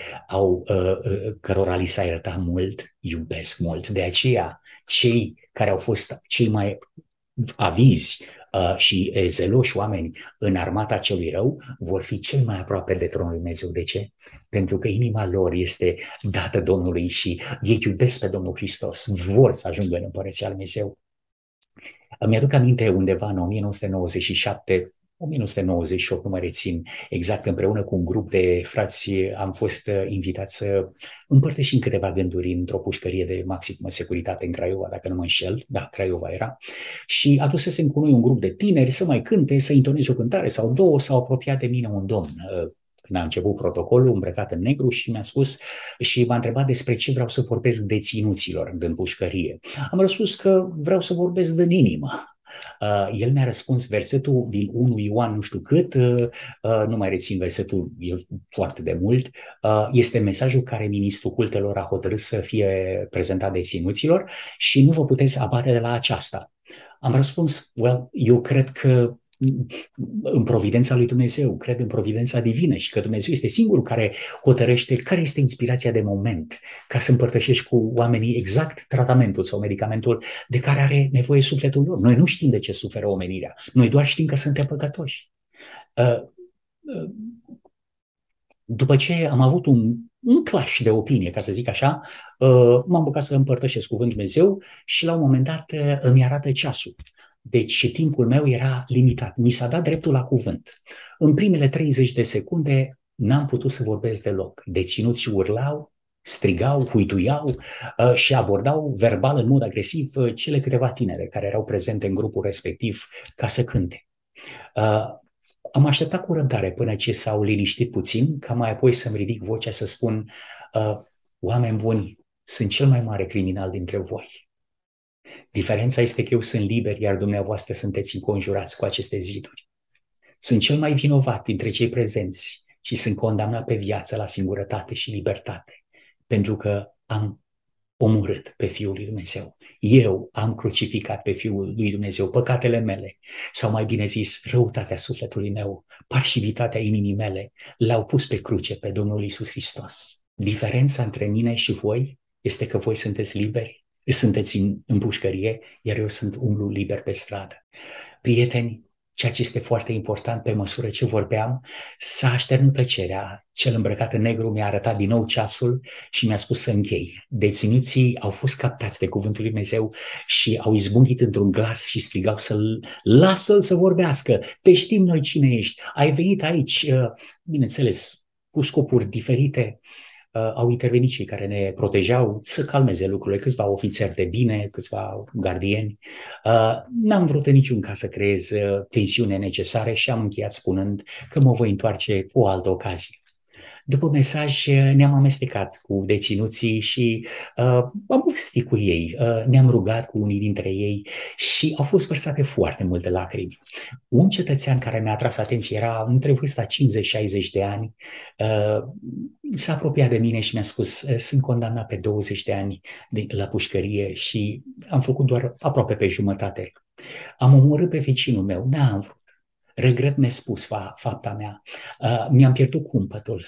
cărora li s-a iertat mult, iubesc mult. De aceea, cei care au fost cei mai avizi și zeloși oameni în armata celui rău vor fi cel mai aproape de tronul lui Dumnezeu. De ce? Pentru că inima lor este dată Domnului și ei iubesc pe Domnul Hristos, vor să ajungă în Împărăția lui Dumnezeu. Îmi aduc aminte undeva în 1997, 1998, nu mă rețin exact, împreună cu un grup de frați am fost invitați să împărtășim câteva gânduri într-o pușcărie de maximă securitate în Craiova, dacă nu mă înșel, da, Craiova era, și adusesem cu noi un grup de tineri să mai cânte, să intoneze o cântare sau două, s-au apropiat de mine un domn când a început protocolul, îmbrăcat în negru și mi-a spus și m-a întrebat despre ce vreau să vorbesc deținuților din pușcărie. Am răspuns că vreau să vorbesc din inimă. El mi-a răspuns versetul din 1 Ioan nu știu cât, nu mai rețin versetul, e foarte de mult, este mesajul care ministrul cultelor a hotărât să fie prezentat deținuților și nu vă puteți abate de la aceasta. Am răspuns, eu cred că în providența lui Dumnezeu, cred în providența divină și că Dumnezeu este singurul care hotărăște care este inspirația de moment ca să împărtășești cu oamenii exact tratamentul sau medicamentul de care are nevoie sufletul lor. Noi nu știm de ce suferă omenirea, noi doar știm că suntem păcătoși. După ce am avut un clash de opinie, ca să zic așa, m-am bucat să împărtășesc cuvântul Dumnezeu și la un moment dat îmi arată ceasul. Deci timpul meu era limitat. Mi s-a dat dreptul la cuvânt. În primele 30 de secunde n-am putut să vorbesc deloc. Deținuții urlau, strigau, huituiau și abordau verbal în mod agresiv cele câteva tinere care erau prezente în grupul respectiv ca să cânte. Am așteptat cu răbdare până ce s-au liniștit puțin, ca mai apoi să-mi ridic vocea să spun oameni buni, sunt cel mai mare criminal dintre voi. Diferența este că eu sunt liber, iar dumneavoastră sunteți înconjurați cu aceste ziduri. Sunt cel mai vinovat dintre cei prezenți și sunt condamnat pe viață la singurătate și libertate, pentru că am omorât pe Fiul lui Dumnezeu. Eu am crucificat pe Fiul lui Dumnezeu păcatele mele, sau mai bine zis, răutatea sufletului meu, parșivitatea inimii mele, l-au pus pe cruce pe Domnul Iisus Hristos. Diferența între mine și voi este că voi sunteți liberi, sunteți în pușcărie, iar eu sunt umblu liber pe stradă. Prieteni, ceea ce este foarte important, pe măsură ce vorbeam, s-a așternut tăcerea. Cel îmbrăcat în negru mi-a arătat din nou ceasul și mi-a spus să închei. Deținuții au fost captați de cuvântul lui Dumnezeu și au izbucnit într-un glas și strigau lasă-l să vorbească, te știm noi cine ești, ai venit aici, bineînțeles, cu scopuri diferite, au intervenit cei care ne protejau să calmeze lucrurile, câțiva ofițeri de bine, câțiva gardieni. N-am vrut în niciun caz să creez tensiune necesare și am încheiat spunând că mă voi întoarce cu o altă ocazie. După mesaj ne-am amestecat cu deținuții și am povestit cu ei, ne-am rugat cu unii dintre ei și au fost vărsate foarte multe lacrimi. Un cetățean care mi-a atras atenție, era între vârsta 50-60 de ani, s-a apropiat de mine și mi-a spus: sunt condamnat pe 20 de ani la pușcărie și am făcut doar aproape pe jumătate. Am omorât pe vecinul meu, n-am vrut. Regret nespus fapta mea. Mi-am pierdut cumpătul.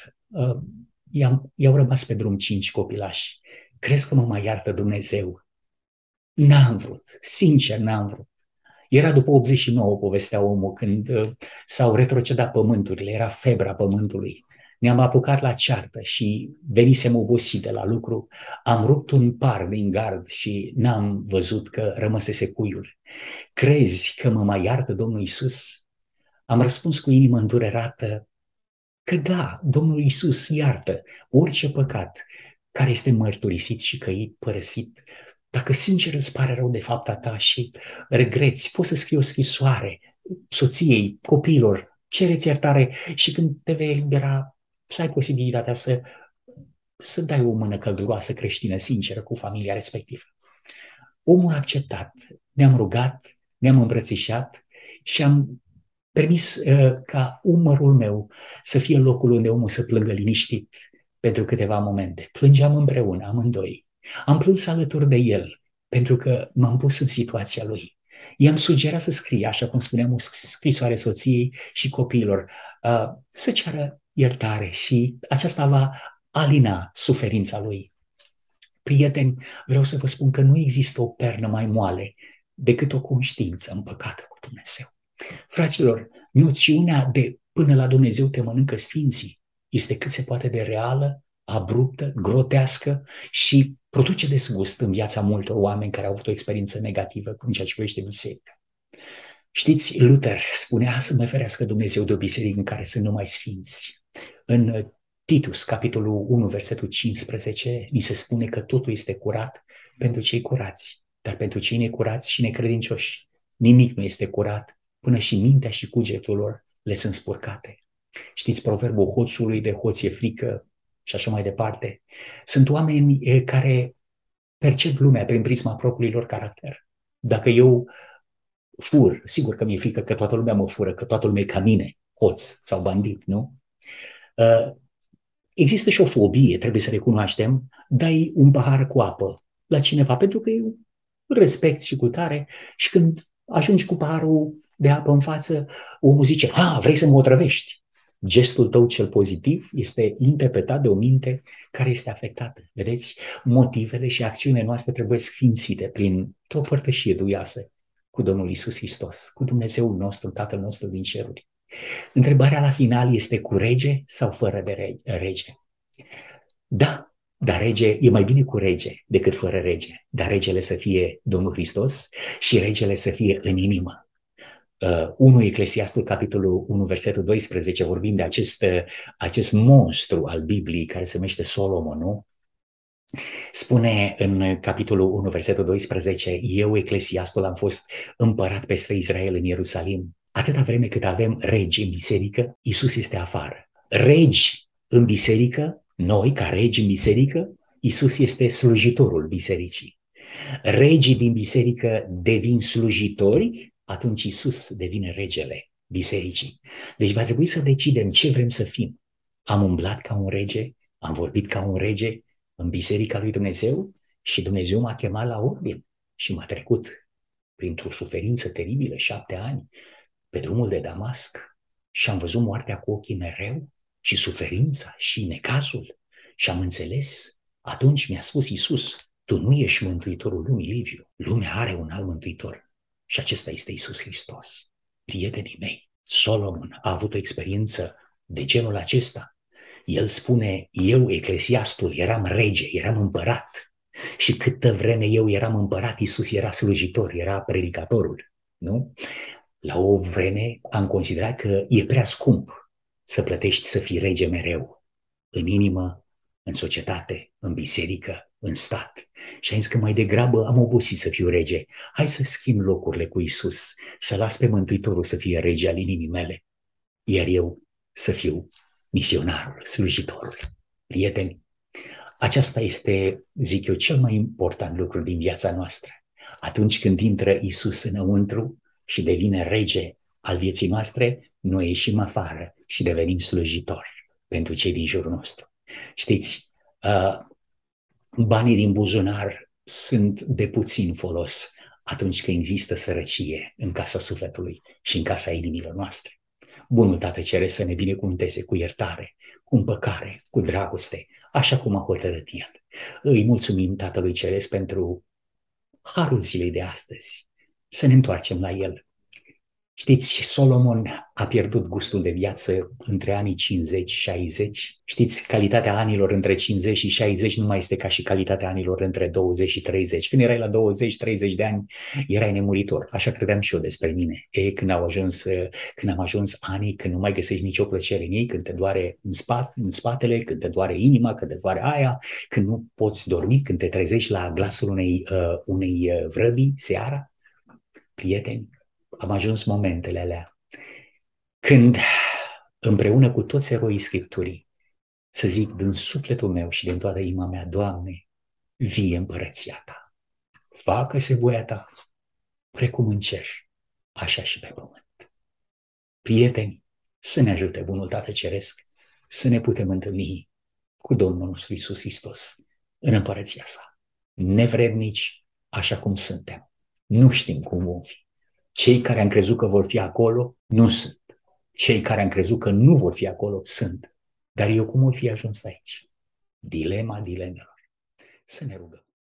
I-au rămas pe drum 5 copilași. Crezi că mă mai iartă Dumnezeu? N-am vrut, sincer n-am vrut. Era după 89, povestea omul, când s-au retrocedat pământurile, era febra pământului. Ne-am apucat la ceartă și venisem obosit de la lucru. Am rupt un par din gard și n-am văzut că rămăsese cuiul. Crezi că mă mai iartă Domnul Iisus? Am răspuns cu inimă îndurerată că da, Domnul Iisus iartă orice păcat care este mărturisit și căit, părăsit. Dacă sincer îți pare rău de fapta ta și regreți, poți să scrii o scrisoare soției, copiilor, cereți iertare și când te vei elibera, să ai posibilitatea să dai o mână călduroasă creștină, sinceră, cu familia respectivă. Omul a acceptat, ne-am rugat, ne-am îmbrățișat și am permis ca umărul meu să fie locul unde omul să plângă liniștit pentru câteva momente. Plângeam împreună, amândoi. Am plâns alături de el, pentru că m-am pus în situația lui. I-am sugerat să scrie, așa cum spuneam, o scrisoare soției și copiilor, să ceară iertare și aceasta va alina suferința lui. Prieteni, vreau să vă spun că nu există o pernă mai moale decât o conștiință împăcată cu Dumnezeu. Fraților, noțiunea de până la Dumnezeu te mănâncă sfinții este cât se poate de reală, abruptă, grotească și produce dezgust în viața multor oameni care au avut o experiență negativă în ceea ce privește biserica. Știți, Luther spunea să mă ferească Dumnezeu de o biserică în care sunt numai sfinți. În Titus, capitolul 1, versetul 15, ni se spune că totul este curat pentru cei curați, dar pentru cei necurați și necredincioși nimic nu este curat, până și mintea și cugetul lor le sunt spurcate. Știți proverbul hoțului de hoț e frică și așa mai departe. Sunt oameni care percep lumea prin prisma propriului lor caracter. Dacă eu fur, sigur că mi-e frică că toată lumea mă fură, că toată lumea e ca mine, hoț sau bandit, nu? Există și o fobie, trebuie să recunoaștem, dai un pahar cu apă la cineva pentru că eu respect și cu tare și când ajungi cu paharul de apă în față, omul zice: vrei să mă otrăvești. Gestul tău cel pozitiv este interpretat de o minte care este afectată. Vedeți? Motivele și acțiunile noastre trebuie sfințite printr-o părtășie duioasă cu Domnul Iisus Hristos, cu Dumnezeul nostru, Tatăl nostru din ceruri. Întrebarea la final este: cu rege sau fără de rege? Da, dar rege e mai bine cu rege decât fără rege. Dar regele să fie Domnul Hristos și regele să fie în inimă. 1 Eclesiastul, capitolul 1, versetul 12, vorbim de acest monstru al Bibliei care se numește Solomon, nu? Spune în capitolul 1, versetul 12: eu, Eclesiastul, am fost împărat peste Israel în Ierusalim. Atâta vreme cât avem regi în biserică, Iisus este afară. Regi în biserică, noi ca regi în biserică, Iisus este slujitorul bisericii. Regii din biserică devin slujitori, atunci Iisus devine regele bisericii. Deci va trebui să decidem ce vrem să fim. Am umblat ca un rege, am vorbit ca un rege în biserica lui Dumnezeu și Dumnezeu m-a chemat la ordine și m-a trecut printr-o suferință teribilă, 7 ani, pe drumul de Damasc și am văzut moartea cu ochii mereu și suferința și necazul și am înțeles. Atunci mi-a spus Iisus: tu nu ești mântuitorul lumii, Liviu. Lumea are un alt mântuitor și acesta este Iisus Hristos. Prietenii mei, Solomon a avut o experiență de genul acesta. El spune: eu, Eclesiastul, eram rege, eram împărat. Și câtă vreme eu eram împărat, Iisus era slujitor, era predicatorul. Nu? La o vreme am considerat că e prea scump să plătești să fii rege mereu. în inimă, în societate, în biserică, în stat. Și am zis că mai degrabă am obosit să fiu rege. Hai să schimb locurile cu Isus, să las pe Mântuitorul să fie rege al inimii mele, iar eu să fiu misionarul, slujitorul. Prieteni, aceasta este, zic eu, cel mai important lucru din viața noastră. Atunci când intră Isus înăuntru și devine rege al vieții noastre, noi ieșim afară și devenim slujitori pentru cei din jurul nostru. Știți, banii din buzunar sunt de puțin folos atunci când există sărăcie în casa sufletului și în casa inimilor noastre. Bunul Tată Ceresc să ne binecuvânteze cu iertare, cu împăcare, cu dragoste, așa cum a hotărât El. Îi mulțumim Tatălui Ceresc pentru harul zilei de astăzi. Să ne întoarcem la El. Știți, Solomon a pierdut gustul de viață între anii 50-60. Știți, calitatea anilor între 50 și 60 nu mai este ca și calitatea anilor între 20 și 30. Când erai la 20-30 de ani, erai nemuritor. Așa credeam și eu despre mine. Când am ajuns anii când nu mai găsești nicio plăcere în ei, când te doare în spatele, când te doare inima, când te doare aia, când nu poți dormi, când te trezești la glasul unei vrăbii seara, prieteni, am ajuns momentele alea când împreună cu toți eroii Scripturii să zic din sufletul meu și din toată inima mea, Doamne, vie împărăția Ta, facă-se voia Ta, precum în cer, așa și pe pământ. Prieteni, să ne ajute Bunul Tată Ceresc să ne putem întâlni cu Domnul nostru Iisus Hristos în împărăția Sa, nevrednici așa cum suntem. Nu știm cum vom fi. Cei care am crezut că vor fi acolo, nu sunt. Cei care am crezut că nu vor fi acolo, sunt. Dar eu cum voi fi ajuns aici? Dilema dilemelor. Să ne rugăm.